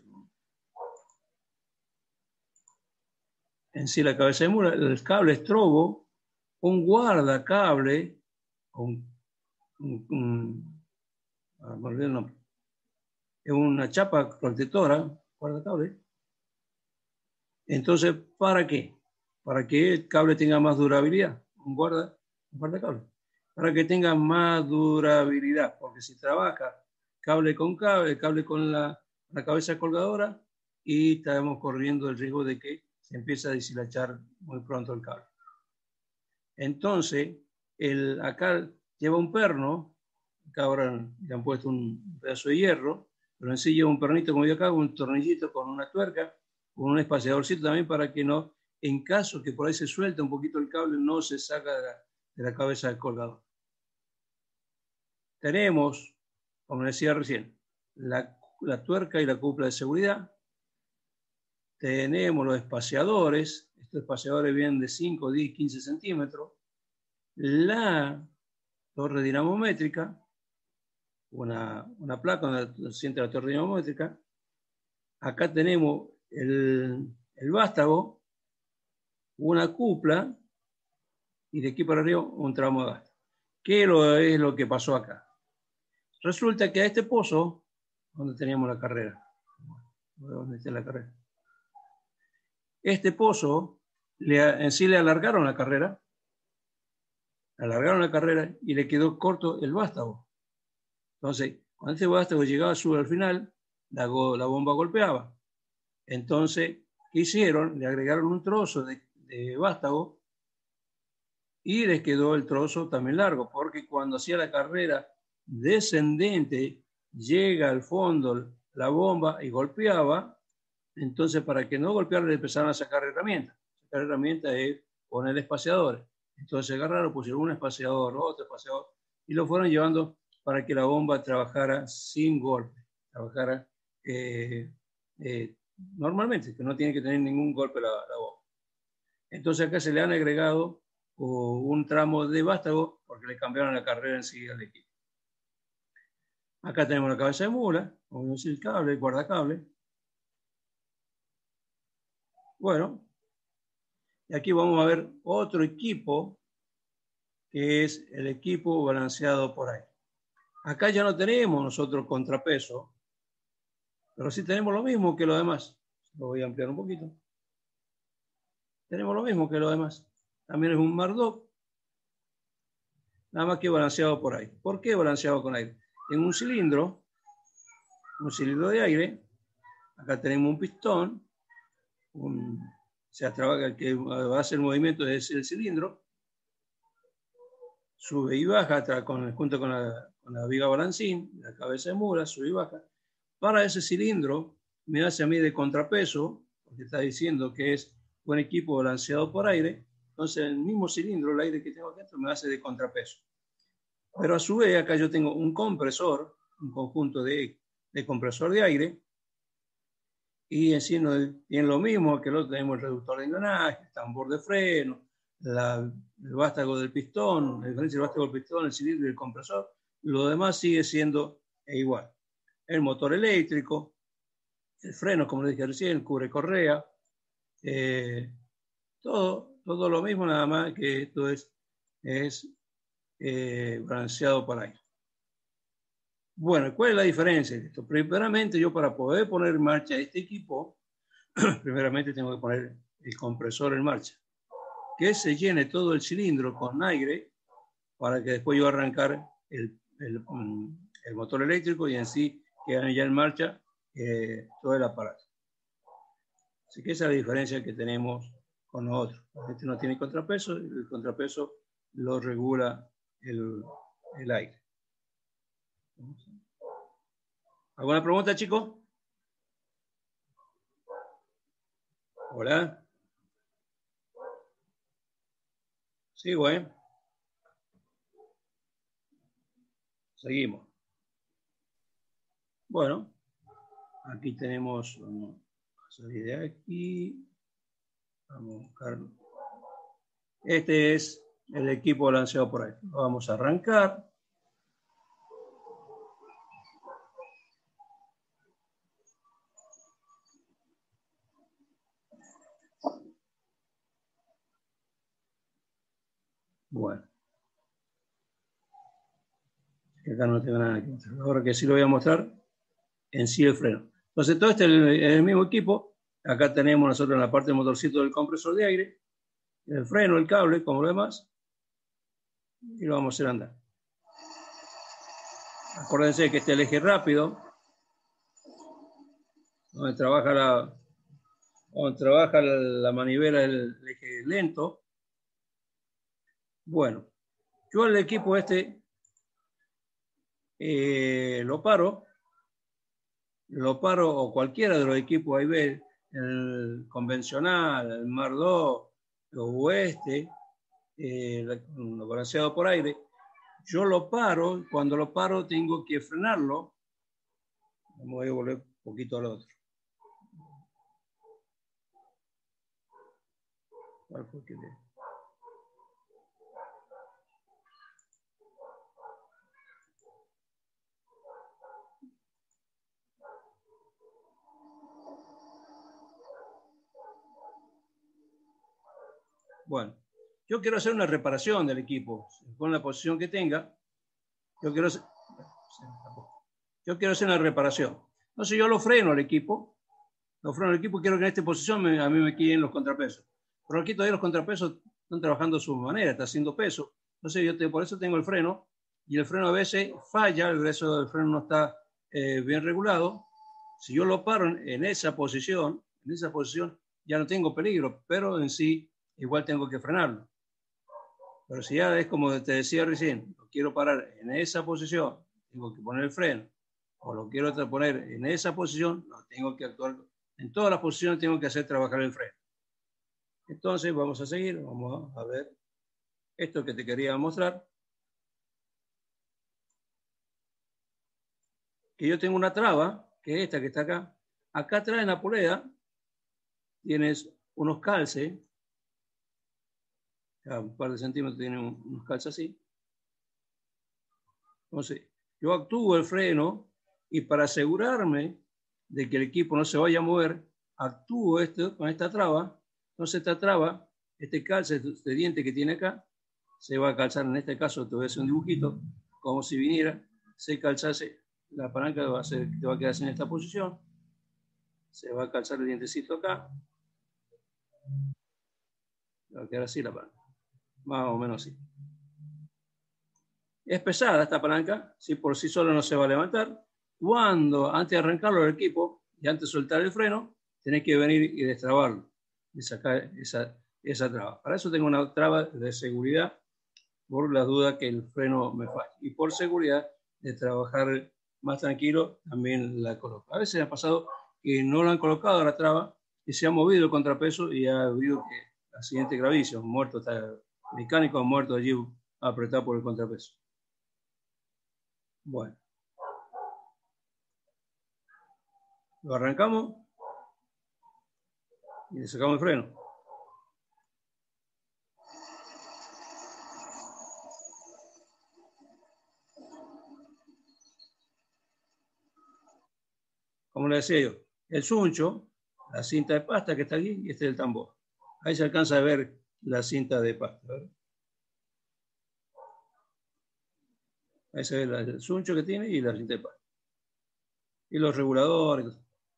En sí la cabeza de mula, el cable estrobo, un guardacable, un, un, un, ah, me olvidé el nombre. Es una chapa protectora, guardacable. Entonces, ¿para qué? Para que el cable tenga más durabilidad. Un guarda, un guardacable. Para que tenga más durabilidad. Porque si trabaja cable con cable, cable con la, la cabeza colgadora, y estamos corriendo el riesgo de que se empiece a deshilachar muy pronto el cable. Entonces, el, acá lleva un perno. Acá ahora le han puesto un pedazo de hierro, pero en sí lleva un pernito como yo acá, un tornillito con una tuerca, con un espaciadorcito también para que no, en caso que por ahí se suelta un poquito el cable, no se saca de la, de la cabeza del colgador. Tenemos, como decía recién, la, la tuerca y la cúpula de seguridad. Tenemos los espaciadores. Estos espaciadores vienen de cinco, diez, quince centímetros. La torre dinamométrica, una, una placa donde se siente la torre dinamométrica. Acá tenemos el, el vástago, una cupla y de aquí para arriba un tramo de gas. ¿Qué es lo que pasó acá? Resulta que a este pozo, donde teníamos la carrera, ¿dónde está la carrera? Este pozo, le, en sí le alargaron la carrera, alargaron la carrera y le quedó corto el vástago. Entonces, cuando este vástago llegaba a subir al final, la, la bomba golpeaba. Entonces, ¿qué hicieron? Le agregaron un trozo de, de vástago y les quedó el trozo también largo, porque cuando hacía la carrera descendente, llega al fondo la bomba y golpeaba, entonces para que no golpeara le empezaron a sacar herramientas. Sacar herramientas es poner espaciadores. Entonces agarraron, pusieron un espaciador, otro espaciador, y lo fueron llevando para que la bomba trabajara sin golpe, trabajara eh, eh, normalmente, que no tiene que tener ningún golpe la, la bomba. Entonces acá se le han agregado uh, un tramo de vástago porque le cambiaron la carrera en sí al equipo. Acá tenemos la cabeza de mula, como decir, el cable, el guardacable. Bueno, y aquí vamos a ver otro equipo que es el equipo balanceado por ahí. Acá ya no tenemos nosotros contrapeso, pero sí tenemos lo mismo que lo demás. Lo voy a ampliar un poquito. Tenemos lo mismo que lo demás. También es un Mardoc, nada más que balanceado por ahí. ¿Por qué balanceado con aire? En un cilindro, un cilindro de aire, acá tenemos un pistón, un, o sea, trabaja, el que va a hacer el movimiento es el cilindro, sube y baja con, junto con la, con la viga balancín, la cabeza de mula, sube y baja. Para ese cilindro me hace a mí de contrapeso, porque está diciendo que es un equipo balanceado por aire, entonces el mismo cilindro, el aire que tengo aquí dentro, me hace de contrapeso. Pero a su vez acá yo tengo un compresor, un conjunto de, de compresor de aire, y en sí no tiene lo mismo que lo tenemos el reductor de engranaje, el tambor de freno, la, el vástago del pistón, la diferencia del vástago del pistón, el cilindro y el compresor. Lo demás sigue siendo igual. El motor eléctrico, el freno, como les dije recién, el cubre correa, eh, todo, todo lo mismo, nada más que esto es, es eh, balanceado para aire. Bueno, ¿cuál es la diferencia de esto? Primeramente, yo para poder poner en marcha este equipo, primeramente tengo que poner el compresor en marcha, que se llene todo el cilindro con aire para que después yo arrancar el, el, el motor eléctrico y en sí quede ya en marcha eh, todo el aparato. Así que esa es la diferencia que tenemos con nosotros. Este no tiene contrapeso, el contrapeso lo regula el, el aire. ¿Alguna pregunta, chicos? Hola. Sí, bueno. Seguimos. Bueno, aquí tenemos, vamos a salir de aquí. Vamos a buscar. Este es el equipo balanceado por ahí. Lo vamos a arrancar. Bueno. Acá no tengo nada que mostrar. Ahora que sí lo voy a mostrar en sí el freno. Entonces todo este es el, el mismo equipo. Acá tenemos nosotros en la parte del motorcito del compresor de aire, el freno, el cable, como lo demás, y lo vamos a hacer andar. Acuérdense que este es el eje rápido, donde trabaja la, donde trabaja la, la manivela del eje lento. Bueno, yo el equipo este eh, lo paro, lo paro o cualquiera de los equipos, ahí ve el convencional, el Mar dos, o este, eh, lo balanceado por aire. Yo lo paro, cuando lo paro tengo que frenarlo. Voy a volver un poquito al otro. ¿Cuál fue que le... Bueno, yo quiero hacer una reparación del equipo, con la posición que tenga. Yo quiero hacer, yo quiero hacer una reparación. Entonces yo lo freno al equipo, lo freno al equipo y quiero que en esta posición me, a mí me queden los contrapesos. Pero aquí todavía los contrapesos están trabajando a su manera, está haciendo peso. Entonces yo te, por eso tengo el freno, y el freno a veces falla, el grueso del freno no está eh, bien regulado. Si yo lo paro en, en esa posición, en esa posición ya no tengo peligro, pero en sí igual tengo que frenarlo. Pero si ya es como te decía recién, lo quiero parar en esa posición, tengo que poner el freno, o lo quiero poner en esa posición, no, tengo que actuar. En todas las posiciones tengo que hacer trabajar el freno. Entonces vamos a seguir, vamos a ver esto que te quería mostrar. Que yo tengo una traba, que es esta que está acá. Acá atrás en la polea tienes unos calces, a un par de centímetros tiene unos calces así. Entonces, yo actúo el freno y para asegurarme de que el equipo no se vaya a mover, actúo esto con esta traba. Entonces esta traba, este calce, este diente que tiene acá, se va a calzar, en este caso te voy a hacer un dibujito, como si viniera, se calzase, la palanca va a ser, te va a quedar en esta posición, se va a calzar el dientecito acá, va a quedar así la palanca. Más o menos así. Es pesada esta palanca, si por sí sola no se va a levantar. Cuando, antes de arrancarlo del equipo y antes de soltar el freno, tenés que venir y destrabarlo y sacar esa, esa traba. Para eso tengo una traba de seguridad, por la duda que el freno me falle. Y por seguridad de trabajar más tranquilo, también la coloco. A veces me ha pasado que no lo han colocado a la traba y se ha movido el contrapeso y ha habido que accidente gravísimo, muerto está. Mecánicos muertos allí apretados por el contrapeso. Bueno. Lo arrancamos y le sacamos el freno. Como le decía yo, el suncho, la cinta de pasta que está aquí, y este es el tambor. Ahí se alcanza a ver la cinta de pasta. ¿Verdad? Ahí se ve el suncho que tiene y la cinta de pasta. Y los reguladores.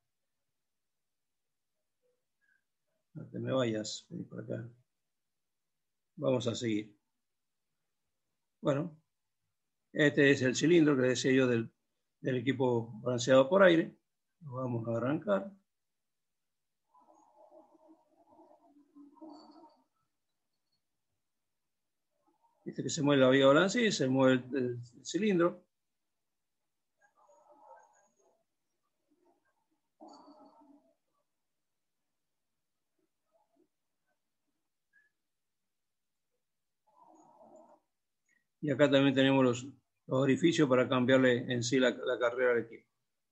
No te me vayas, vení por acá. Vamos a seguir. Bueno, este es el cilindro que decía yo del, del equipo balanceado por aire. Lo vamos a arrancar. Viste que se mueve la vía balancea y se mueve el, el, el cilindro. Y acá también tenemos los, los orificios para cambiarle en sí la, la carrera al equipo.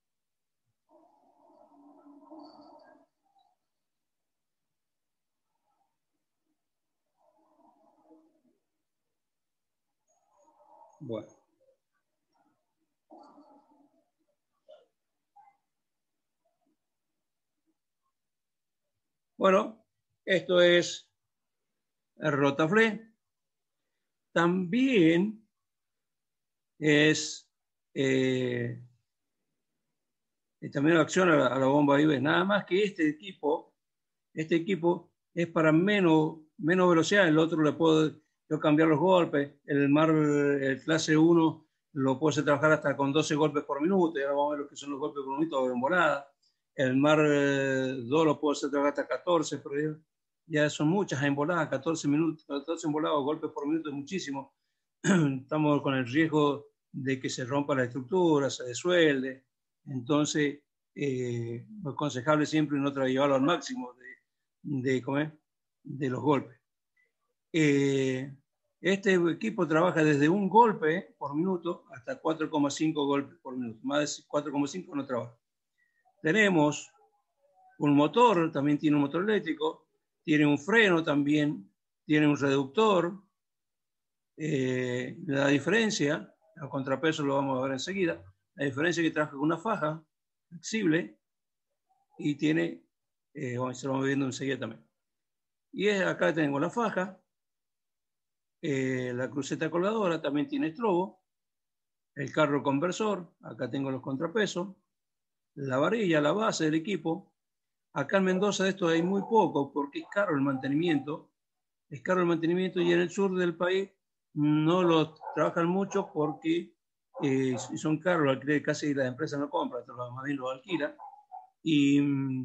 Bueno. Bueno, esto es el Rotaflé. También es eh, también acciona a la, a la bomba I B. Nada más que este equipo, este equipo es para menos, menos velocidad. El otro le puedo yo cambiar los golpes. El Mar, el clase uno lo puedo hacer trabajar hasta con doce golpes por minuto. Y ahora vamos a ver lo que son los golpes por minuto en volada. El Mar dos lo puedo hacer trabajar hasta catorce, pero ya, ya son muchas en volada, catorce minutos, catorce en volada, golpes por minuto es muchísimo. Estamos con el riesgo de que se rompa la estructura, se desuelde. Entonces, eh, lo aconsejable siempre no llevarlo al máximo de, de, ¿cómo de los golpes. Eh, este equipo trabaja desde un golpe por minuto hasta cuatro coma cinco golpes por minuto. Más de cuatro coma cinco no trabaja. Tenemos un motor, también tiene un motor eléctrico, tiene un freno también, tiene un reductor. Eh, la diferencia, el contrapeso lo vamos a ver enseguida, la diferencia es que trabaja con una faja flexible y tiene, eh, se lo vamos viendo enseguida también. Y es, acá tengo la faja, eh, la cruceta colgadora, también tiene estrobo, el carro conversor, acá tengo los contrapesos, la varilla, la base del equipo. Acá en Mendoza de esto hay muy poco porque es caro el mantenimiento, es caro el mantenimiento y en el sur del país no lo trabajan mucho porque eh, son caros, casi las empresas no compran, más bien los alquilan. Y, y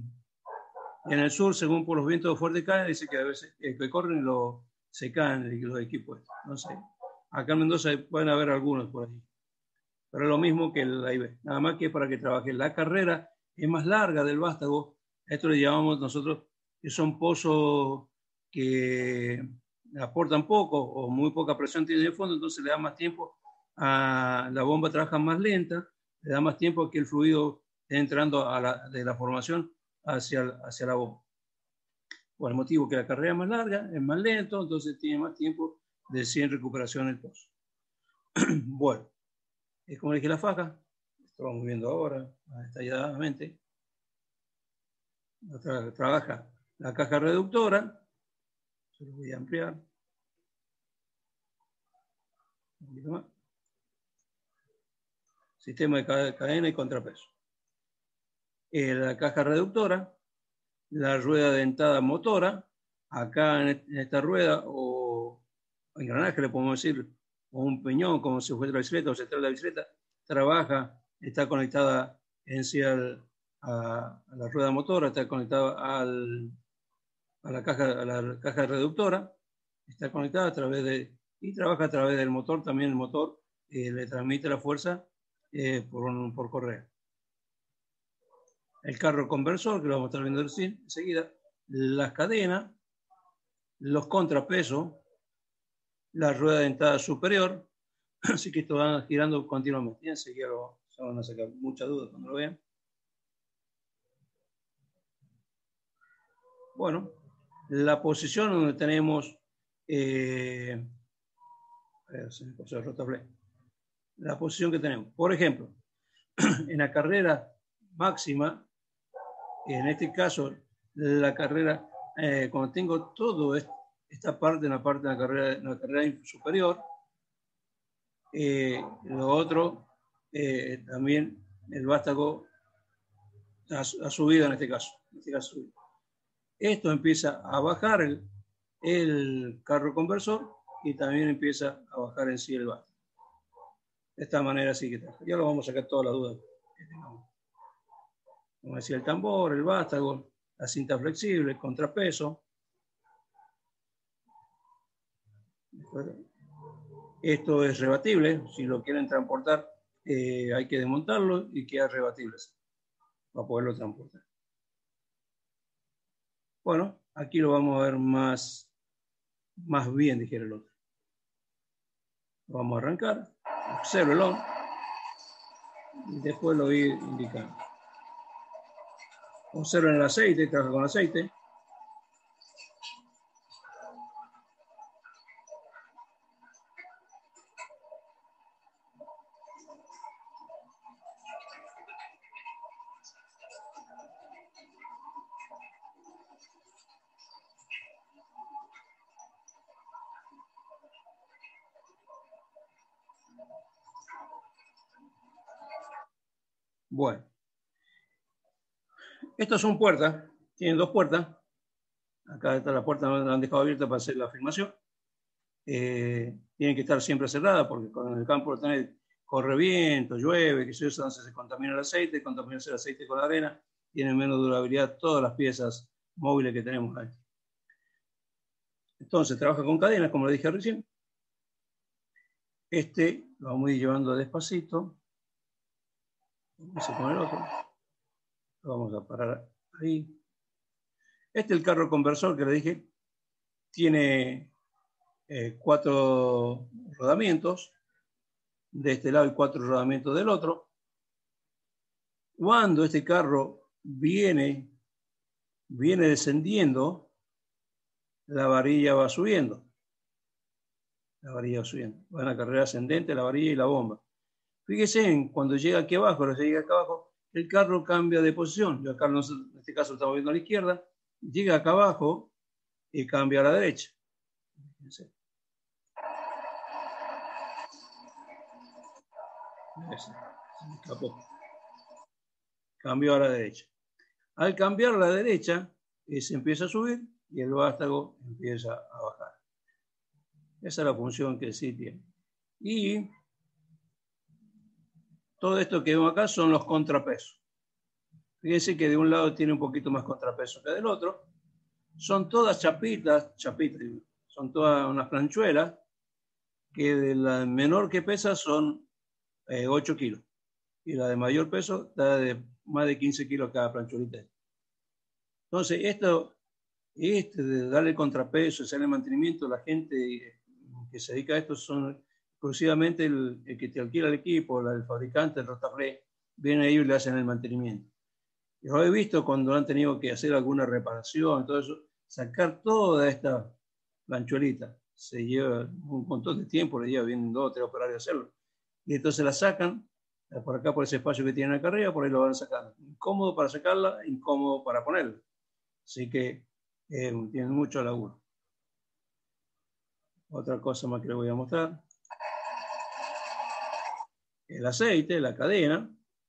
en el sur, según por los vientos fuertes caen, dice que a veces eh, que corren y lo, se caen los equipos. No sé. Acá en Mendoza pueden haber algunos por ahí. Pero es lo mismo que el A I B. Nada más que para que trabaje. La carrera es más larga del vástago. Esto le llamamos nosotros que son pozos que aportan poco o muy poca presión tiene de fondo, entonces le da más tiempo a la bomba, trabaja más lenta, le da más tiempo a que el fluido esté entrando a la, de la formación hacia, hacia la bomba. Por el motivo que la carrera es más larga, es más lento, entonces tiene más tiempo de sí en recuperación el pozo. Bueno, es como dije la faja, esto vamos viendo ahora, más detalladamente. Tra trabaja la caja reductora, se lo voy a ampliar. Un poquito más. Sistema de cadena y contrapeso. Eh, la caja reductora, la rueda dentada motora, acá en esta rueda o engranaje le podemos decir, o un peñón como si fuera la bicicleta o central de la bicicleta, trabaja, está conectada en sí al, a, a la rueda motora, está conectada al, a, la caja, a la caja reductora, está conectada a través de, y trabaja a través del motor, también el motor eh, le transmite la fuerza eh, por, un, por correa. El carro conversor, que lo vamos a estar viendo enseguida, las cadenas, los contrapesos, la rueda dentada superior, Así que esto va girando continuamente. Y enseguida lo, se van a sacar muchas dudas cuando lo vean. Bueno, la posición donde tenemos eh, a ver, se me pasó el rotaflé. La posición que tenemos. Por ejemplo, en la carrera máxima, en este caso, la carrera, eh, cuando tengo todo esto, esta parte en la parte de la carrera, en la carrera superior, eh, lo otro, eh, también el vástago ha, ha subido en este caso. En este caso subido. Esto empieza a bajar el, el carro conversor y también empieza a bajar en sí el vástago. De esta manera sí que trabaja. Ya lo vamos a sacar todas las dudas que tengamos. Como decía, el tambor, el vástago, la cinta flexible, el contrapeso. Esto es rebatible. Si lo quieren transportar, eh, hay que desmontarlo y queda rebatible para poderlo transportar. Bueno, aquí lo vamos a ver más, más bien, dijera el otro. Lo vamos a arrancar. Obsérvelo. Y después lo voy indicando. Observen el aceite, trabaja con aceite. Bueno, estas son puertas, tienen dos puertas. Acá está la puerta, la han dejado abierta para hacer la filmación. Eh, tienen que estar siempre cerradas porque con el campo tenés, corre viento, llueve, que se usa, entonces se contamina el aceite, contamina el aceite con la arena, tienen menos durabilidad todas las piezas móviles que tenemos ahí. Entonces trabaja con cadenas, como le dije recién. Este lo vamos a ir llevando despacito. Vamos con el otro. Lo vamos a parar ahí. Este es el carro conversor que le dije. Tiene eh, cuatro rodamientos de este lado y cuatro rodamientos del otro. Cuando este carro viene, viene descendiendo, la varilla va subiendo. La varilla va subiendo. Va en la carrera ascendente, la varilla y la bomba. Fíjese en cuando llega aquí abajo, cuando llega acá abajo, el carro cambia de posición. Yo acá en este caso estamos viendo a la izquierda, llega acá abajo y cambia a la derecha. Fíjense. Se me escapó. Cambió a la derecha. Al cambiar a la derecha, eh, se empieza a subir y el vástago empieza a bajar. Esa es la función que sí tiene. Y todo esto que vemos acá son los contrapesos. Fíjense que de un lado tiene un poquito más contrapeso que del otro. Son todas chapitas, chapitas, son todas unas planchuelas que de la menor que pesa son eh, ocho kilos. Y la de mayor peso da de más de quince kilos cada planchuelita. Entonces, esto, este de darle contrapeso, hacerle mantenimiento, la gente que se dedica a esto son exclusivamente el, el que te alquila el equipo, el fabricante, el rotaflé, vienen ellos y le hacen el mantenimiento. Yo he visto cuando han tenido que hacer alguna reparación, todo eso, sacar toda esta planchuelita. Se lleva un montón de tiempo, le lleva bien dos o tres operarios hacerlo. Y entonces la sacan, por acá por ese espacio que tienen acá arriba, por ahí lo van sacando. Incómodo para sacarla, incómodo para ponerla. Así que eh, tienen mucho laburo. Otra cosa más que les voy a mostrar. El aceite, la cadena.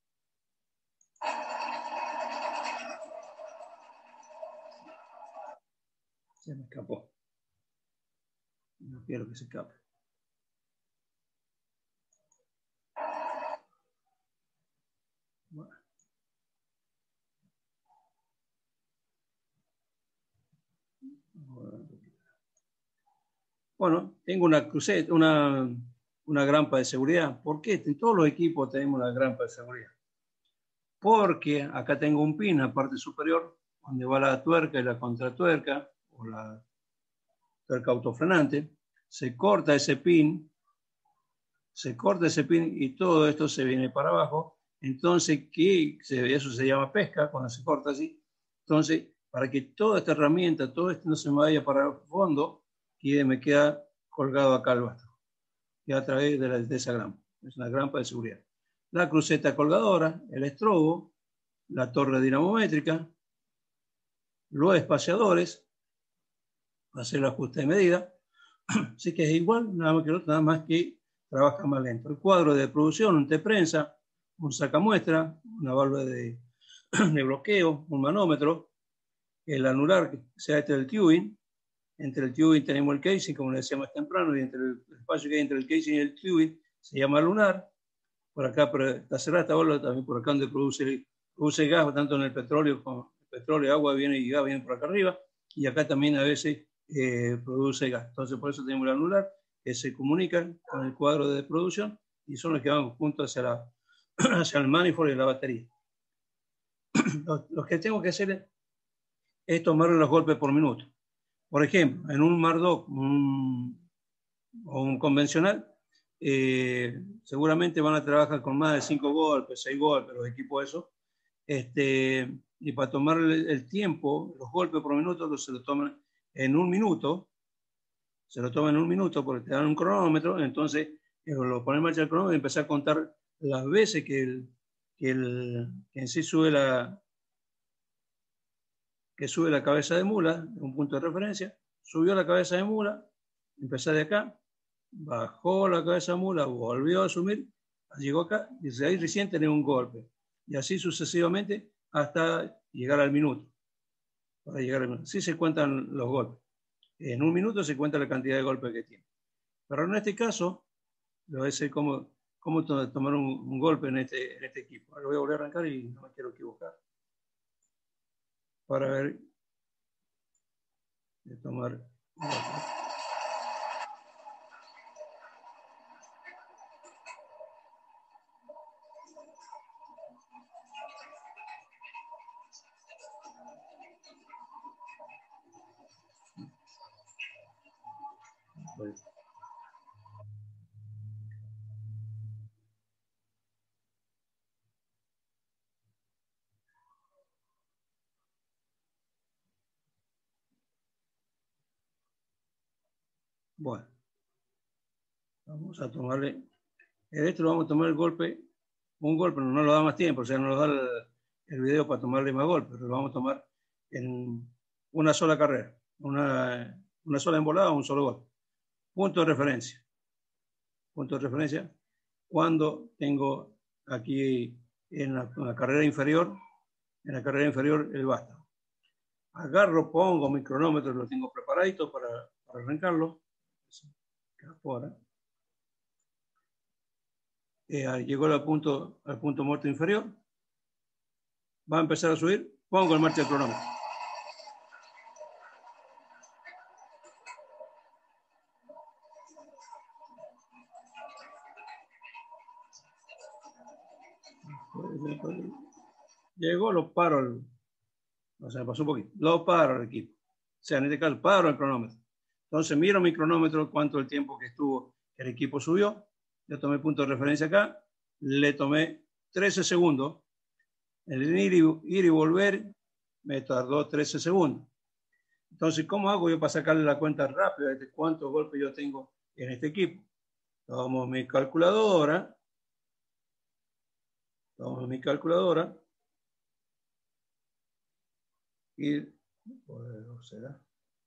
Se me escapó. No quiero que se escape. Bueno. Bueno, tengo una cruceta, una, una grampa de seguridad. ¿Por qué? En todos los equipos tenemos una grampa de seguridad. Porque acá tengo un pin en la parte superior donde va la tuerca y la contratuerca o la tuerca autofrenante. Se corta ese pin se corta ese pin y todo esto se viene para abajo. Entonces, ¿qué? Eso se llama pesca, cuando se corta así. Entonces, para que toda esta herramienta, todo esto no se me vaya para el fondo, y me queda colgado acá el basto, y a través de, la, de esa grampa. Es una grampa de seguridad. La cruceta colgadora, el estrobo, la torre dinamométrica, los espaciadores, hacer el ajuste de medida. Así que es igual, nada más que, nada más que trabaja más lento. El cuadro de producción, un T-prensa, un sacamuestra, una válvula de, de bloqueo, un manómetro, el anular, que sea este del tubing. Entre el tubing tenemos el casing, como le decía más temprano, y entre el espacio que hay entre el casing y el tubing se llama lunar. Por acá pero está cerrada esta válvula, también por acá donde produce, produce gas, tanto en el petróleo como el petróleo, agua viene y gas viene por acá arriba, y acá también a veces eh, produce gas. Entonces por eso tenemos el anular, que se comunican con el cuadro de producción y son los que van juntos hacia, la, hacia el manifold y la batería. Los, los que tengo que hacer es tomar los golpes por minuto. Por ejemplo, en un Mardoc un, o un convencional, eh, seguramente van a trabajar con más de cinco golpes, seis golpes, los equipos esos. Este, y para tomar el, el tiempo, los golpes por minuto, se lo toman en un minuto, se lo toman en un minuto porque te dan un cronómetro, entonces lo ponen en marcha el cronómetro y empezar a contar las veces que, el, que, el, que en sí sube la, que sube la cabeza de mula, un punto de referencia, subió la cabeza de mula, empezó de acá, bajó la cabeza de mula, volvió a subir, llegó acá, y desde ahí recién tenía un golpe. Y así sucesivamente hasta llegar al minuto. Para llegar al minuto. Así se cuentan los golpes. En un minuto se cuenta la cantidad de golpes que tiene. Pero en este caso, lo voy a decir cómo, cómo tomar un, un golpe en este, en este equipo. Ahora voy a volver a arrancar y no me quiero equivocar. Para ver, de tomar. Bueno, vamos a tomarle, en esto lo vamos a tomar el golpe, un golpe, no nos lo da más tiempo, o sea, no nos da el, el video para tomarle más golpes, pero lo vamos a tomar en una sola carrera, una, una sola embolada o un solo golpe. Punto de referencia. Punto de referencia. Cuando tengo aquí en la, en la carrera inferior, en la carrera inferior el basta. Agarro, pongo mi cronómetro, lo tengo preparadito para, para arrancarlo. Ahora. Eh, llegó al punto, al punto muerto inferior. Va a empezar a subir. Pongo en marcha el cronómetro. Llegó, lo paro. El, o sea, pasó un poquito. Lo paro el equipo. O sea, en este caso, paro el cronómetro. Entonces, miro mi cronómetro, cuánto el tiempo que estuvo el equipo subió. Yo tomé punto de referencia acá. Le tomé trece segundos. El ir y, ir y volver me tardó trece segundos. Entonces, ¿cómo hago yo para sacarle la cuenta rápida de cuántos golpes yo tengo en este equipo? Tomo mi calculadora. Tomo mi calculadora. Y, pues, será.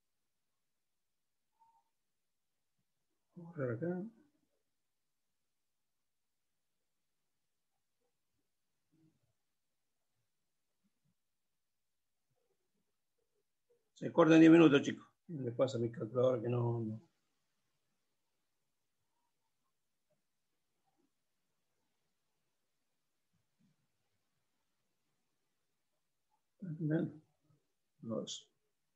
Vamos a ver acá. Se corta en diez minutos, chicos. ¿Qué le pasa a mi calculadora que no, no? Dos.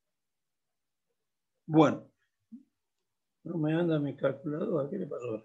Bueno, no me anda mi calculadora. ¿Qué le pasó?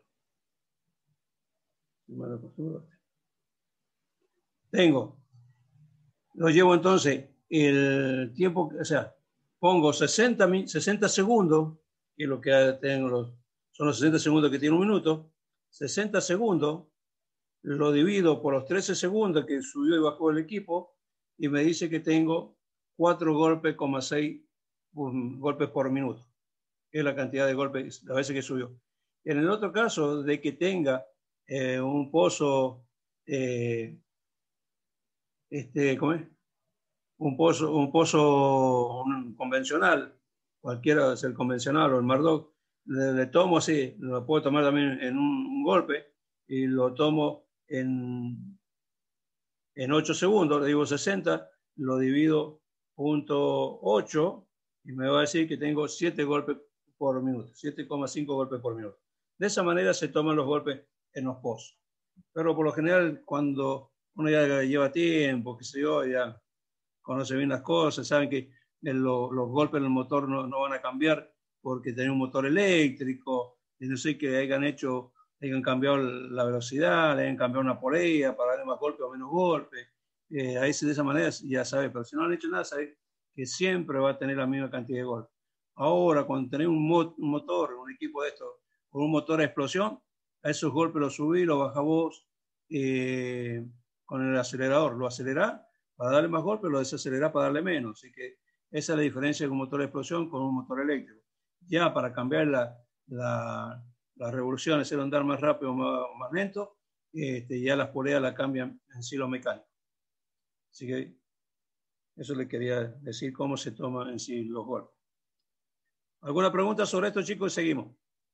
Tengo, lo llevo entonces el tiempo, o sea, pongo sesenta, sesenta segundos, que es lo que tengo, los, son los sesenta segundos que tiene un minuto, sesenta segundos, lo divido por los trece segundos que subió y bajó el equipo y me dice que tengo cuatro golpes, seis um, golpes por minuto, que es la cantidad de golpes, las veces que subió. En el otro caso, de que tenga eh, un pozo, eh, este, ¿cómo es? Un pozo, un pozo un convencional, cualquiera es el convencional o el Marduk, le, le tomo así, lo puedo tomar también en un, un golpe y lo tomo en, en ocho segundos, le digo sesenta, lo divido punto ocho y me va a decir que tengo siete golpes por minuto, siete coma cinco golpes por minuto. De esa manera se toman los golpes en los pozos. Pero por lo general, cuando uno ya lleva tiempo, que se yo, ya conoce bien las cosas, saben que el, lo, los golpes en el motor no, no van a cambiar porque tiene un motor eléctrico, y no sé que hayan hecho, hayan cambiado la velocidad, hayan cambiado una polea para darle más golpe o menos golpe. Eh, ahí de esa manera ya sabe, pero si no han hecho nada, sabe que siempre va a tener la misma cantidad de golpes. Ahora, cuando tenés un, mo un motor, un equipo de esto, con un motor a explosión, a esos golpes los subí, los bajás vos eh, con el acelerador, lo acelerás para darle más golpes, lo desacelerás para darle menos. Así que esa es la diferencia de un motor de explosión con un motor eléctrico. Ya para cambiar la, la, las revoluciones, hacer andar más rápido o más, más lento, este, ya las poleas la cambian en sí lo mecánico. Así que eso le quería decir cómo se toman en sí los golpes. ¿Alguna pregunta sobre esto, chicos? Seguimos.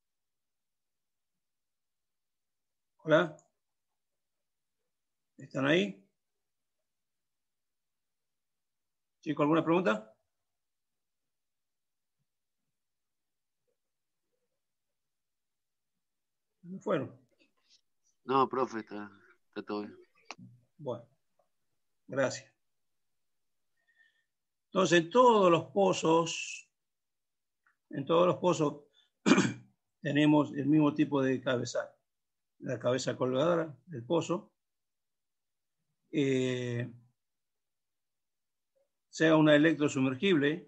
Hola. ¿Están ahí? Chicos, ¿alguna pregunta? ¿No fueron? No, profe, está, está todo bien. Bueno, gracias. Entonces, en todos los pozos, en todos los pozos tenemos el mismo tipo de cabezal. La cabeza colgadora del pozo, eh, sea una electrosumergible,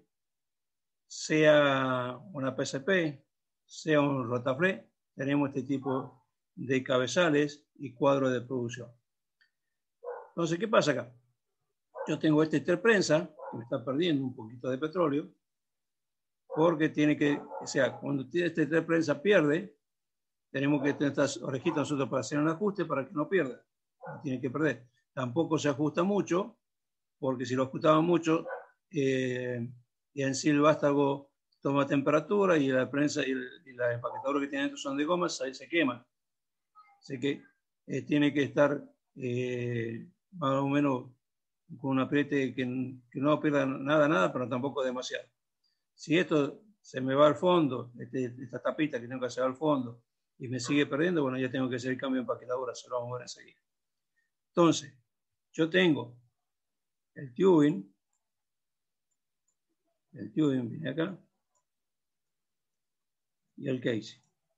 sea una P S P, sea un rotaflé, tenemos este tipo de cabezales y cuadros de producción. Entonces, ¿qué pasa acá? Yo tengo este interprensa que me está perdiendo un poquito de petróleo, porque tiene que, o sea, cuando este interprensa pierde, tenemos que tener estas orejitas nosotros para hacer un ajuste para que no pierda, no tiene que perder. Tampoco se ajusta mucho, porque si lo ajustaba mucho, eh, y en sí el vástago toma temperatura y la prensa y, el, y la empaquetadora que tiene dentro son de gomas, ahí se queman. Así que eh, tiene que estar eh, más o menos con un apriete que, que no pierda nada, nada, pero tampoco demasiado. Si esto se me va al fondo, este, esta tapita que tengo que hacer al fondo, y me sigue perdiendo, bueno, ya tengo que hacer el cambio de empaquetadora, se lo vamos a ver enseguida. Entonces, yo tengo el tubing, el tubing viene acá, y el casing.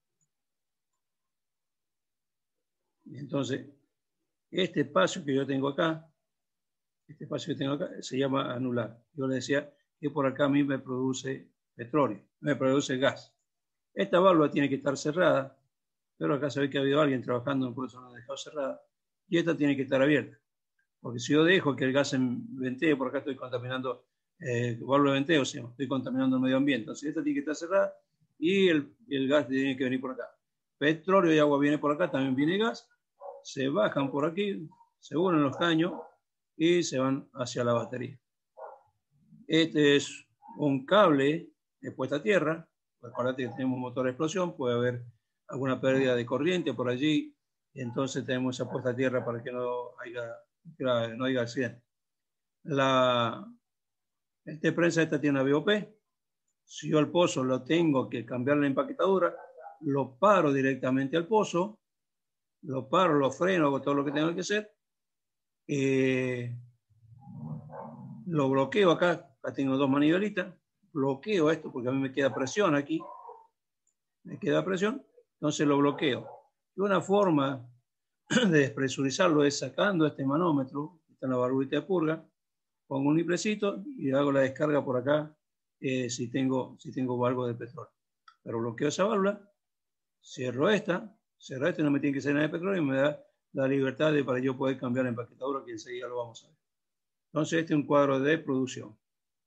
Y entonces, este espacio que yo tengo acá, este espacio que tengo acá, se llama anular. Yo le decía que por acá a mí me produce petróleo, me produce gas. Esta válvula tiene que estar cerrada, pero acá se ve que ha habido alguien trabajando, por eso no la ha dejado cerrada, y esta tiene que estar abierta. Porque si yo dejo que el gas ventee, por acá estoy contaminando, eh, válvula de venteo, o sea, estoy contaminando el medio ambiente. Entonces esta tiene que estar cerrada y el, el gas tiene que venir por acá. Petróleo y agua viene por acá, también viene gas, se bajan por aquí, se unen los caños y se van hacia la batería. Este es un cable de puesta a tierra. Acuérdate que tenemos un motor de explosión, puede haber alguna pérdida de corriente por allí, entonces tenemos esa puesta a tierra para que no haya, no haya accidente. La este prensa esta tiene una B O P. Si yo al pozo lo tengo que cambiar la empaquetadura, lo paro directamente al pozo, lo paro, lo freno, hago todo lo que tengo que hacer, eh, lo bloqueo acá, acá tengo dos manivelitas, bloqueo esto porque a mí me queda presión aquí, me queda presión, entonces lo bloqueo. Y una forma de despresurizarlo es sacando este manómetro, está en la barbita de purga, pongo un niplecito y hago la descarga por acá eh, si, tengo, si tengo algo de petróleo. Pero bloqueo esa válvula, cierro esta, cerrar esto y no me tiene que salir nada de petróleo y me da la libertad de, para yo poder cambiar la empaquetadora, que enseguida lo vamos a ver. Entonces, este es un cuadro de producción.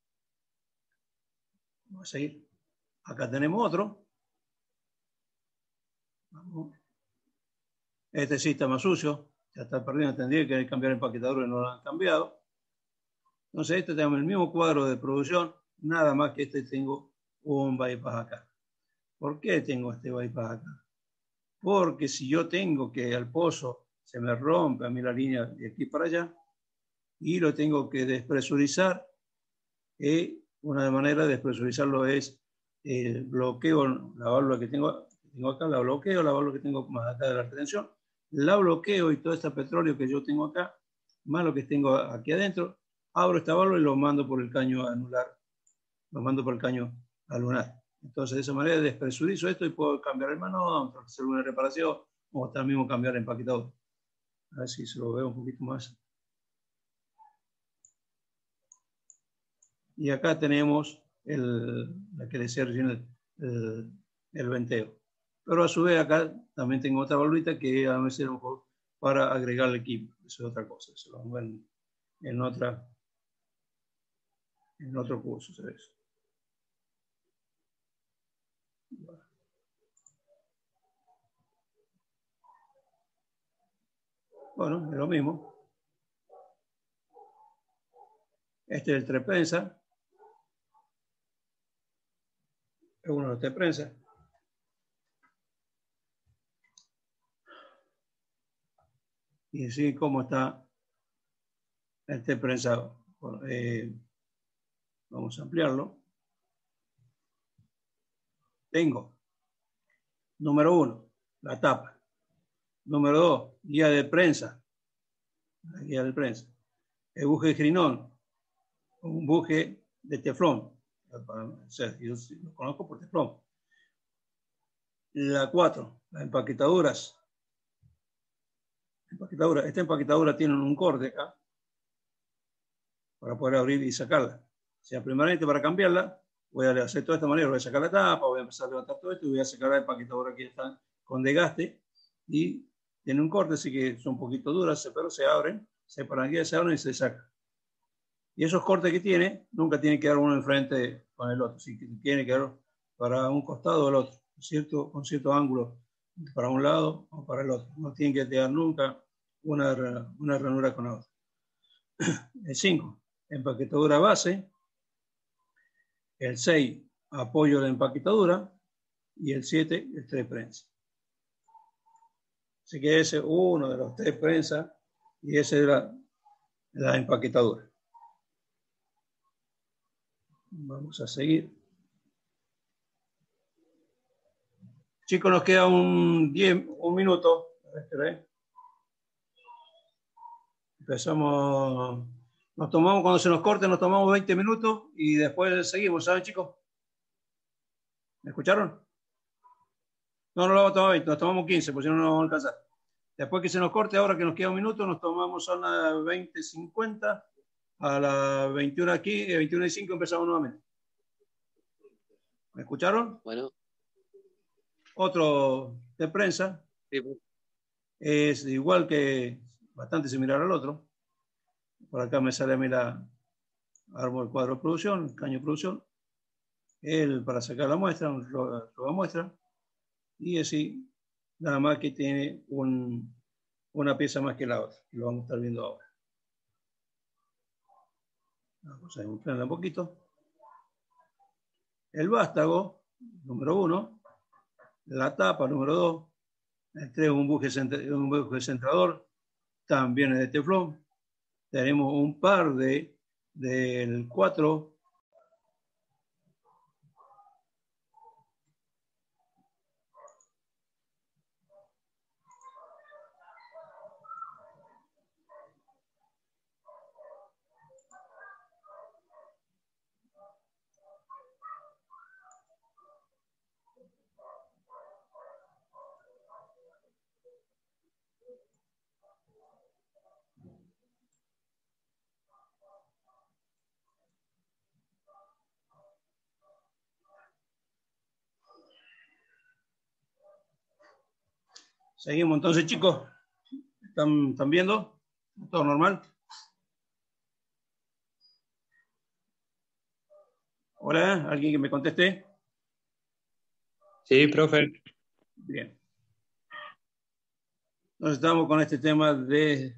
Vamos a seguir. Acá tenemos otro. Vamos. Este sí está más sucio. Ya está perdido. Tendría que cambiar el empaquetador y no lo han cambiado. Entonces, este tenemos el mismo cuadro de producción. Nada más que este tengo un bypass acá. ¿Por qué tengo este bypass acá? Porque si yo tengo que al pozo se me rompe a mí la línea de aquí para allá y lo tengo que despresurizar, y una manera de despresurizarlo es el bloqueo, la válvula que tengo, que tengo acá, la bloqueo, la válvula que tengo más acá de la retención, la bloqueo y todo este petróleo que yo tengo acá, más lo que tengo aquí adentro, abro esta válvula y lo mando por el caño anular, lo mando por el caño alunar. Entonces, de esa manera despresurizo esto y puedo cambiar el manómetro, hacer una reparación o también mismo cambiar el empaquetador. A ver si se lo veo un poquito más. Y acá tenemos el, la que decía recién, el, el, el venteo. Pero a su vez acá también tengo otra valvulita que a veces a lo mejor para agregar el equipo. Eso es otra cosa. Se lo vamos a ver en, en, otra, en otro curso. Se ve eso. Bueno, es lo mismo. Este es el tres prensa. Es uno de los tres prensa. Y así como está el tres prensa. Bueno, eh, vamos a ampliarlo. Tengo, número uno, la tapa. Número dos, guía de prensa. La guía de prensa. El buje de Grinón, un buje de teflón. O sea, yo lo conozco por teflón. La cuatro, las empaquetaduras. Empaquetadura. Esta empaquetadura tiene un corte acá para poder abrir y sacarla. O sea, primeramente para cambiarla, voy a hacer todo de esta manera. Voy a sacar la tapa, voy a empezar a levantar todo esto y voy a sacar la empaquetadura que está con desgaste y tiene un corte, así que son un poquito duras, pero se abren, se paran, se abren y se sacan. Y esos cortes que tiene, nunca tiene que dar uno enfrente con el otro, así que tiene que dar para un costado o el otro, cierto, con cierto ángulo, para un lado o para el otro. No tiene que dar nunca una, una ranura con la otra. El cinco, empaquetadura base. El seis, apoyo de la empaquetadura. Y el siete, el tres prensa. Así que ese es uno de los tres prensas y ese es la, la empaquetadura. Vamos a seguir. Chicos, nos queda un, diez, un minuto. Empezamos, nos tomamos, cuando se nos corte, nos tomamos veinte minutos y después seguimos, ¿saben, chicos? ¿Me escucharon? No, no lo vamos a tomar veinte, nos tomamos quince, porque si no, no vamos a alcanzar. Después que se nos corte, ahora que nos queda un minuto, nos tomamos a las veinte cincuenta, a las veintiuna aquí, veintiuna y cinco empezamos nuevamente. ¿Me escucharon? Bueno. Otro de prensa. Sí. Es igual que, bastante similar al otro. Por acá me sale a mí la, armo el cuadro de producción, el caño de producción. El para sacar la muestra, un roba muestra. Y así, nada más que tiene un, una pieza más que la otra. Lo vamos a estar viendo ahora. Vamos a mostrarla un poquito. El vástago, número uno. La tapa, número dos. El tres, un buje, un buje centrador. También es de teflón. Tenemos un par de del cuatro. Seguimos entonces, chicos. ¿Están, están viendo? ¿Todo normal? Hola, ¿alguien que me conteste? Sí, profe. Bien. Entonces estamos con este tema de,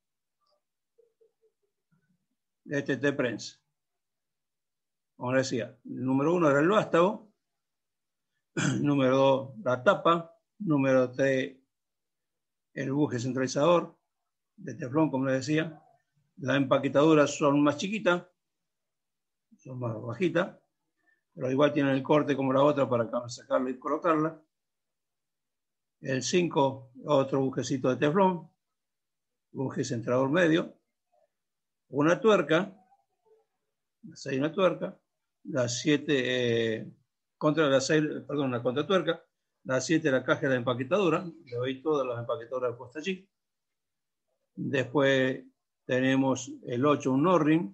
de este té prensa. Como decía, el número uno era el vástago, número dos la tapa, número tres el buje centralizador de teflón, como les decía. Las empaquetaduras son más chiquitas, son más bajitas, pero igual tienen el corte como la otra para sacarla y colocarla. El cinco, otro bujecito de teflón, buje centrador medio, una tuerca, la seis una tuerca, la siete eh, contra la seis, perdón, la contratuerca, la siete la caja de la empaquetadura, le doy todas las empaquetadoras puestas allí. Después tenemos el ocho, un no-ring,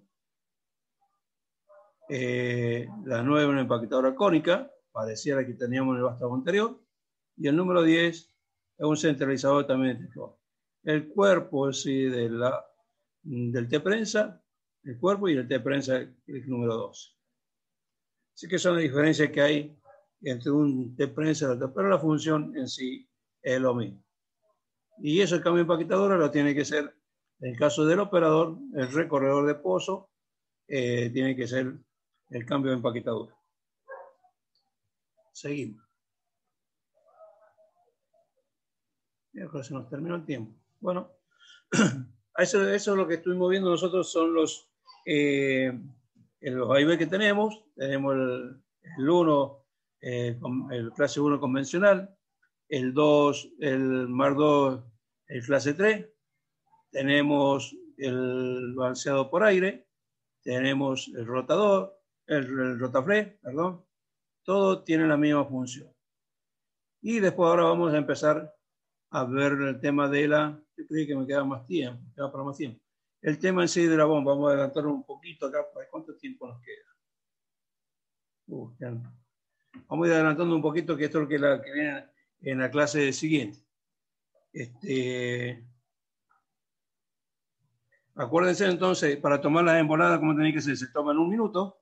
eh, la nueve una empaquetadora cónica, parecía la que teníamos en el vástago anterior, y el número diez es un centralizador también de teflón. El cuerpo sí, de la, del té prensa, el cuerpo, y el té prensa el número doce. Así que son las diferencias que hay entre un té prensa y otro, pero la función en sí es lo mismo. Y eso, el cambio de empaquetadora lo tiene que ser, en el caso del operador, el recorredor de pozo, eh, tiene que ser el cambio de empaquetadura. Seguimos. Creo que se nos terminó el tiempo. Bueno, eso, eso es lo que estuvimos viendo nosotros, son los, eh, los A y B que tenemos. Tenemos el, el uno, eh, el clase uno convencional, el dos, el Mar dos, el clase tres, tenemos el balanceado por aire, tenemos el rotador, el, el rotaflé, perdón, todo tiene la misma función. Y después ahora vamos a empezar a ver el tema de la, yo creí que me queda más tiempo, me queda para más tiempo. El tema en sí de la bomba, vamos a adelantar un poquito acá, para cuánto tiempo nos queda. Uh, ya no. Vamos a ir adelantando un poquito, que esto es lo que, la, que viene en la clase siguiente. Este, acuérdense entonces, para tomar las emboladas, como tenéis que hacer, se toma en un minuto,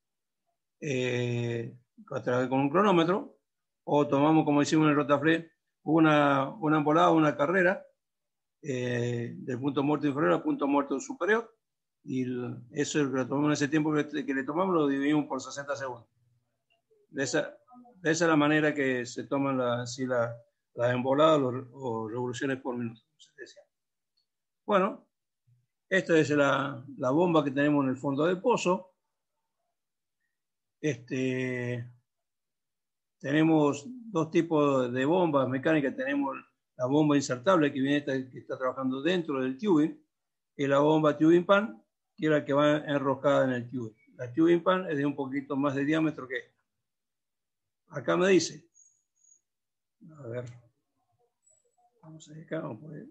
eh, a través con un cronómetro, o tomamos, como hicimos en el rotaflé, una, una embolada, una carrera, eh, del punto muerto inferior al punto muerto superior, y el, eso es lo que tomamos en ese tiempo que, que le tomamos, lo dividimos por sesenta segundos. De esa, de esa es la manera que se toman las así la, la emboladas o revoluciones por minuto. Bueno, esta es la, la bomba que tenemos en el fondo del pozo. Este, tenemos dos tipos de bombas mecánicas. Tenemos la bomba insertable que viene que está trabajando dentro del tubing, y la bomba tubing pan, que es la que va enroscada en el tubing. La tubing pan es de un poquito más de diámetro que esta. Acá me dice, a ver, vamos a ver acá, vamos a ver.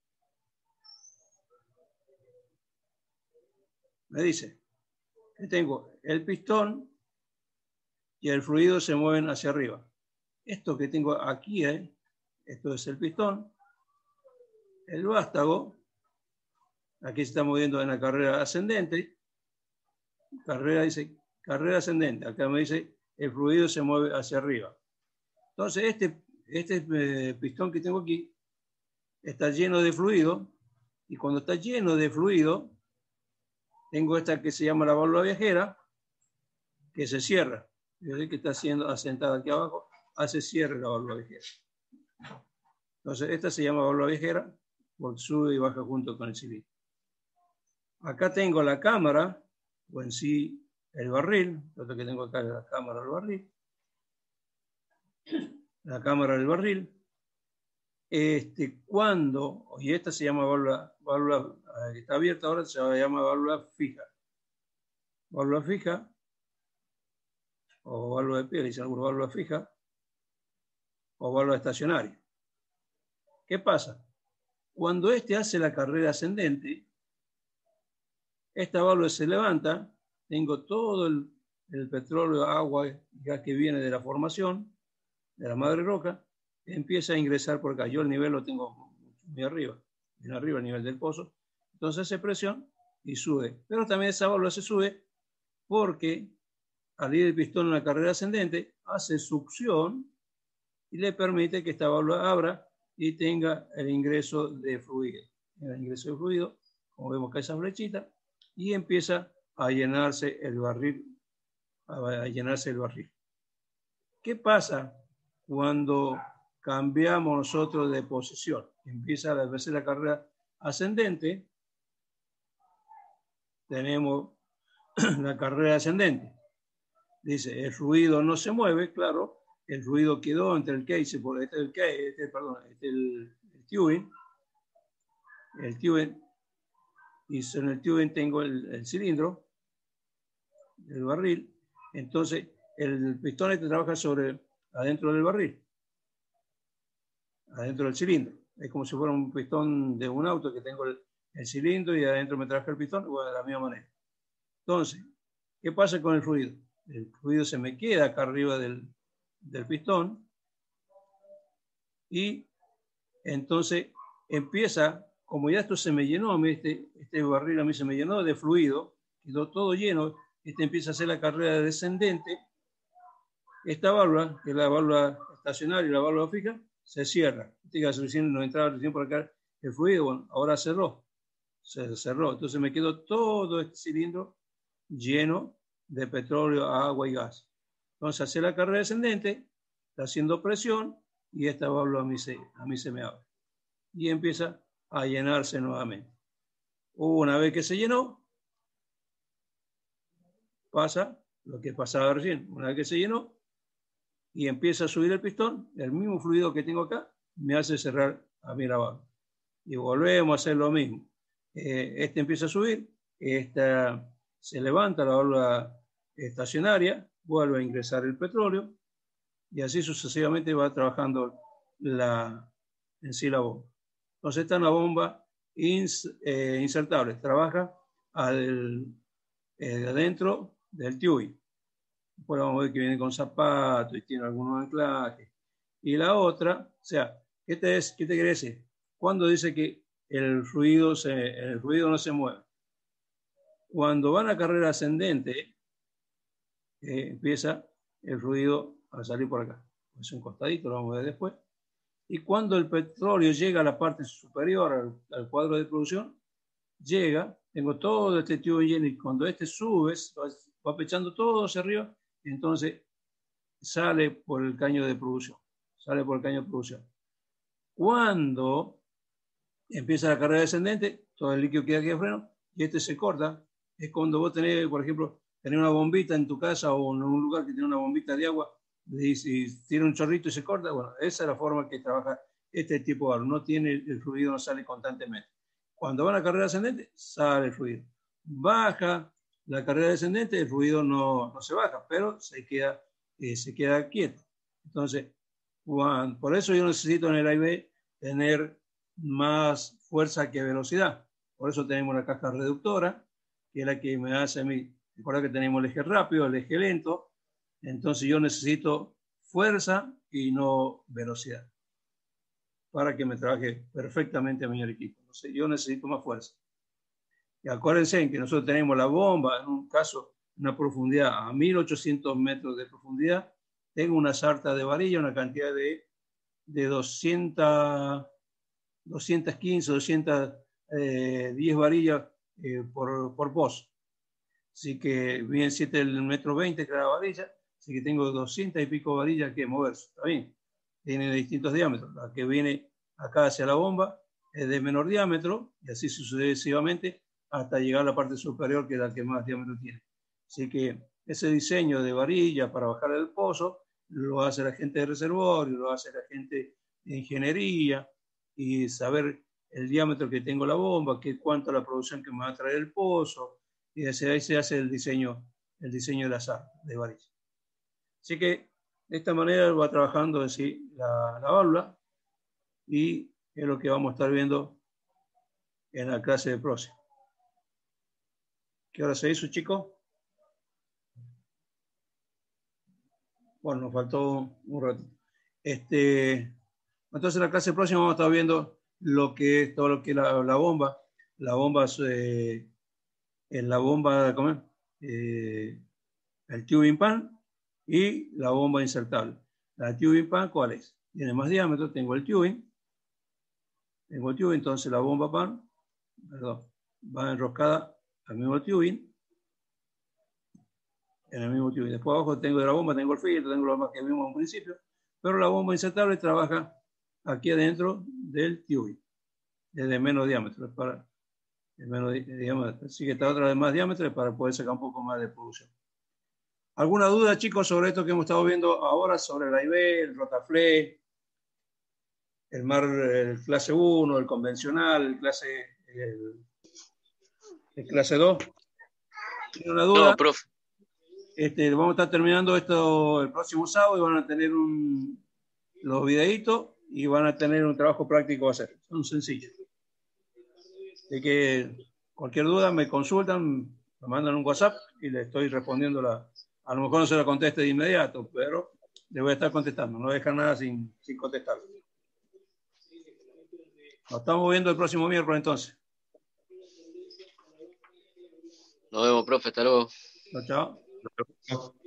Me dice que tengo el pistón y el fluido se mueven hacia arriba. Esto que tengo aquí, eh, esto es el pistón, el vástago, aquí se está moviendo en la carrera ascendente, carrera dice carrera ascendente, acá me dice el fluido se mueve hacia arriba. Entonces este, este eh, pistón que tengo aquí está lleno de fluido, y cuando está lleno de fluido, tengo esta que se llama la válvula viajera, que se cierra. Yo sé que está siendo asentada aquí abajo, hace cierre la válvula viajera. Entonces esta se llama válvula viajera, porque sube y baja junto con el cilindro. Acá tengo la cámara, o en sí el barril, lo que tengo acá es la cámara del barril. La cámara del barril. Este, cuando, y esta se llama válvula, válvula que está abierta ahora, se llama válvula fija. Válvula fija, o válvula de pie, dicen algunos válvula fija, o válvula estacionaria. ¿Qué pasa? Cuando este hace la carrera ascendente, esta válvula se levanta, tengo todo el, el petróleo, agua, gas que viene de la formación, de la madre roca, empieza a ingresar por acá. Yo el nivel lo tengo muy arriba, bien arriba el nivel del pozo. Entonces hace presión y sube. Pero también esa válvula se sube porque al ir el pistón en la carrera ascendente, hace succión y le permite que esta válvula abra y tenga el ingreso de fluido. El ingreso de fluido, como vemos acá esa flechita, y empieza a llenarse el barril, a llenarse el barril. ¿Qué pasa cuando cambiamos nosotros de posición? Empieza a veces la carrera ascendente, tenemos la carrera ascendente. Dice, el fluido no se mueve, claro, el fluido quedó entre el case, por este el case, este, perdón, este el, el tubing, el tubing, y en el tubing tengo el, el cilindro, el barril, entonces el pistón este trabaja sobre, adentro del barril, adentro del cilindro. Es como si fuera un pistón de un auto que tengo el, el cilindro y adentro me trabaja el pistón, igual de la misma manera. Entonces, ¿qué pasa con el fluido? El fluido se me queda acá arriba del, del pistón y entonces empieza, como ya esto se me llenó, este, este barril a mí se me llenó de fluido, quedó todo lleno, este empieza a hacer la carrera descendente, esta válvula, que es la válvula estacionaria y la válvula fija, se cierra. Este gas recién no entraba recién por acá el fluido, bueno, ahora cerró, se cerró, entonces me quedó todo este cilindro lleno de petróleo, agua y gas. Entonces hace la carrera descendente, está haciendo presión y esta válvula a mí se, a mí se me abre. Y empieza a llenarse nuevamente. Una vez que se llenó, pasa lo que pasaba recién. Una vez que se llenó y empieza a subir el pistón, el mismo fluido que tengo acá me hace cerrar a mí la válvula. Y volvemos a hacer lo mismo. Eh, este empieza a subir, esta se levanta la válvula estacionaria, vuelve a ingresar el petróleo y así sucesivamente va trabajando la, en sí la bomba. Entonces esta es una bomba ins, eh, insertable, trabaja al, eh, adentro del tubing. Después vamos a ver que viene con zapatos y tiene algunos anclajes. Y la otra, o sea, ¿qué te, es, qué te quiere decir? Cuando dice que el fluido, se, el fluido no se mueve. Cuando van a carrera ascendente, eh, empieza el fluido a salir por acá. Es un costadito, lo vamos a ver después. Y cuando el petróleo llega a la parte superior al, al cuadro de producción, llega, tengo todo este tubo lleno y cuando este sube, va pechando todo hacia arriba, entonces sale por el caño de producción. Sale por el caño de producción. Cuando empieza la carrera descendente, todo el líquido queda aquí de freno y este se corta. Es cuando vos tenés, por ejemplo, tenés una bombita en tu casa o en un lugar que tiene una bombita de agua y si tiene un chorrito y se corta, bueno, esa es la forma que trabaja este tipo de válvula. No tiene, el fluido no sale constantemente. Cuando va a la carrera ascendente, sale el fluido. Baja la carrera descendente, el fluido no, no se baja, pero se queda, eh, se queda quieto. Entonces, cuando, por eso yo necesito en el A y B tener más fuerza que velocidad. Por eso tenemos la caja reductora, que es la que me hace a mí. Recuerda que tenemos el eje rápido, el eje lento. Entonces yo necesito fuerza y no velocidad para que me trabaje perfectamente a mi equipo. Entonces yo necesito más fuerza. Y acuérdense en que nosotros tenemos la bomba, en un caso, una profundidad a mil ochocientos metros de profundidad. Tengo una sarta de varilla, una cantidad de, de doscientas, doscientas quince, doscientas diez varillas eh, por, por pozo. Así que viene siete el metro veinte cada varilla, así que tengo doscientas y pico varillas que mover. Está bien, tiene distintos diámetros. La que viene acá hacia la bomba es de menor diámetro y así sucesivamente hasta llegar a la parte superior, que es la que más diámetro tiene. Así que ese diseño de varilla para bajar el pozo lo hace la gente de reservorio, lo hace la gente de ingeniería, y saber el diámetro que tengo la bomba, que cuánto la producción que me va a traer el pozo, y desde ahí se hace el diseño, el diseño de la sarta de varilla. Así que de esta manera va trabajando en sí la, la válvula, y es lo que vamos a estar viendo en la clase de próxima. ¿Qué hora se hizo, chicos? Bueno, nos faltó un rato. Este, Entonces, la clase próxima vamos a estar viendo lo que es todo lo que es la, la bomba. La bomba es eh, en la bomba, ¿cómo es? Eh, el tubing pan y la bomba insertable. La tubing pan, ¿cuál es? Tiene más diámetro, tengo el tubing, tengo el tubing, entonces la bomba pan, perdón, va enroscada al mismo tubing, en el mismo tubing. Después abajo tengo de la bomba, tengo el filtro, tengo lo más que vimos en principio, pero la bomba insertable trabaja aquí adentro del tubing, desde menos diámetro, para de menos diámetro. Así que esta otra de más diámetro para poder sacar un poco más de producción. ¿Alguna duda, chicos, sobre esto que hemos estado viendo ahora, sobre el A y B, el Rotaflex, el mar, el clase uno, el convencional, el clase, el, el clase dos? ¿Tiene una duda? No, profe. Este, vamos a estar terminando esto el próximo sábado y van a tener un, los videitos y van a tener un trabajo práctico a hacer. Son sencillos. Así que cualquier duda me consultan, me mandan un WhatsApp y le estoy respondiendo la... A lo mejor no se la conteste de inmediato, pero le voy a estar contestando. No dejan nada sin, sin contestar. Nos estamos viendo el próximo miércoles entonces. Nos vemos, profe. Hasta luego. Chao, chao.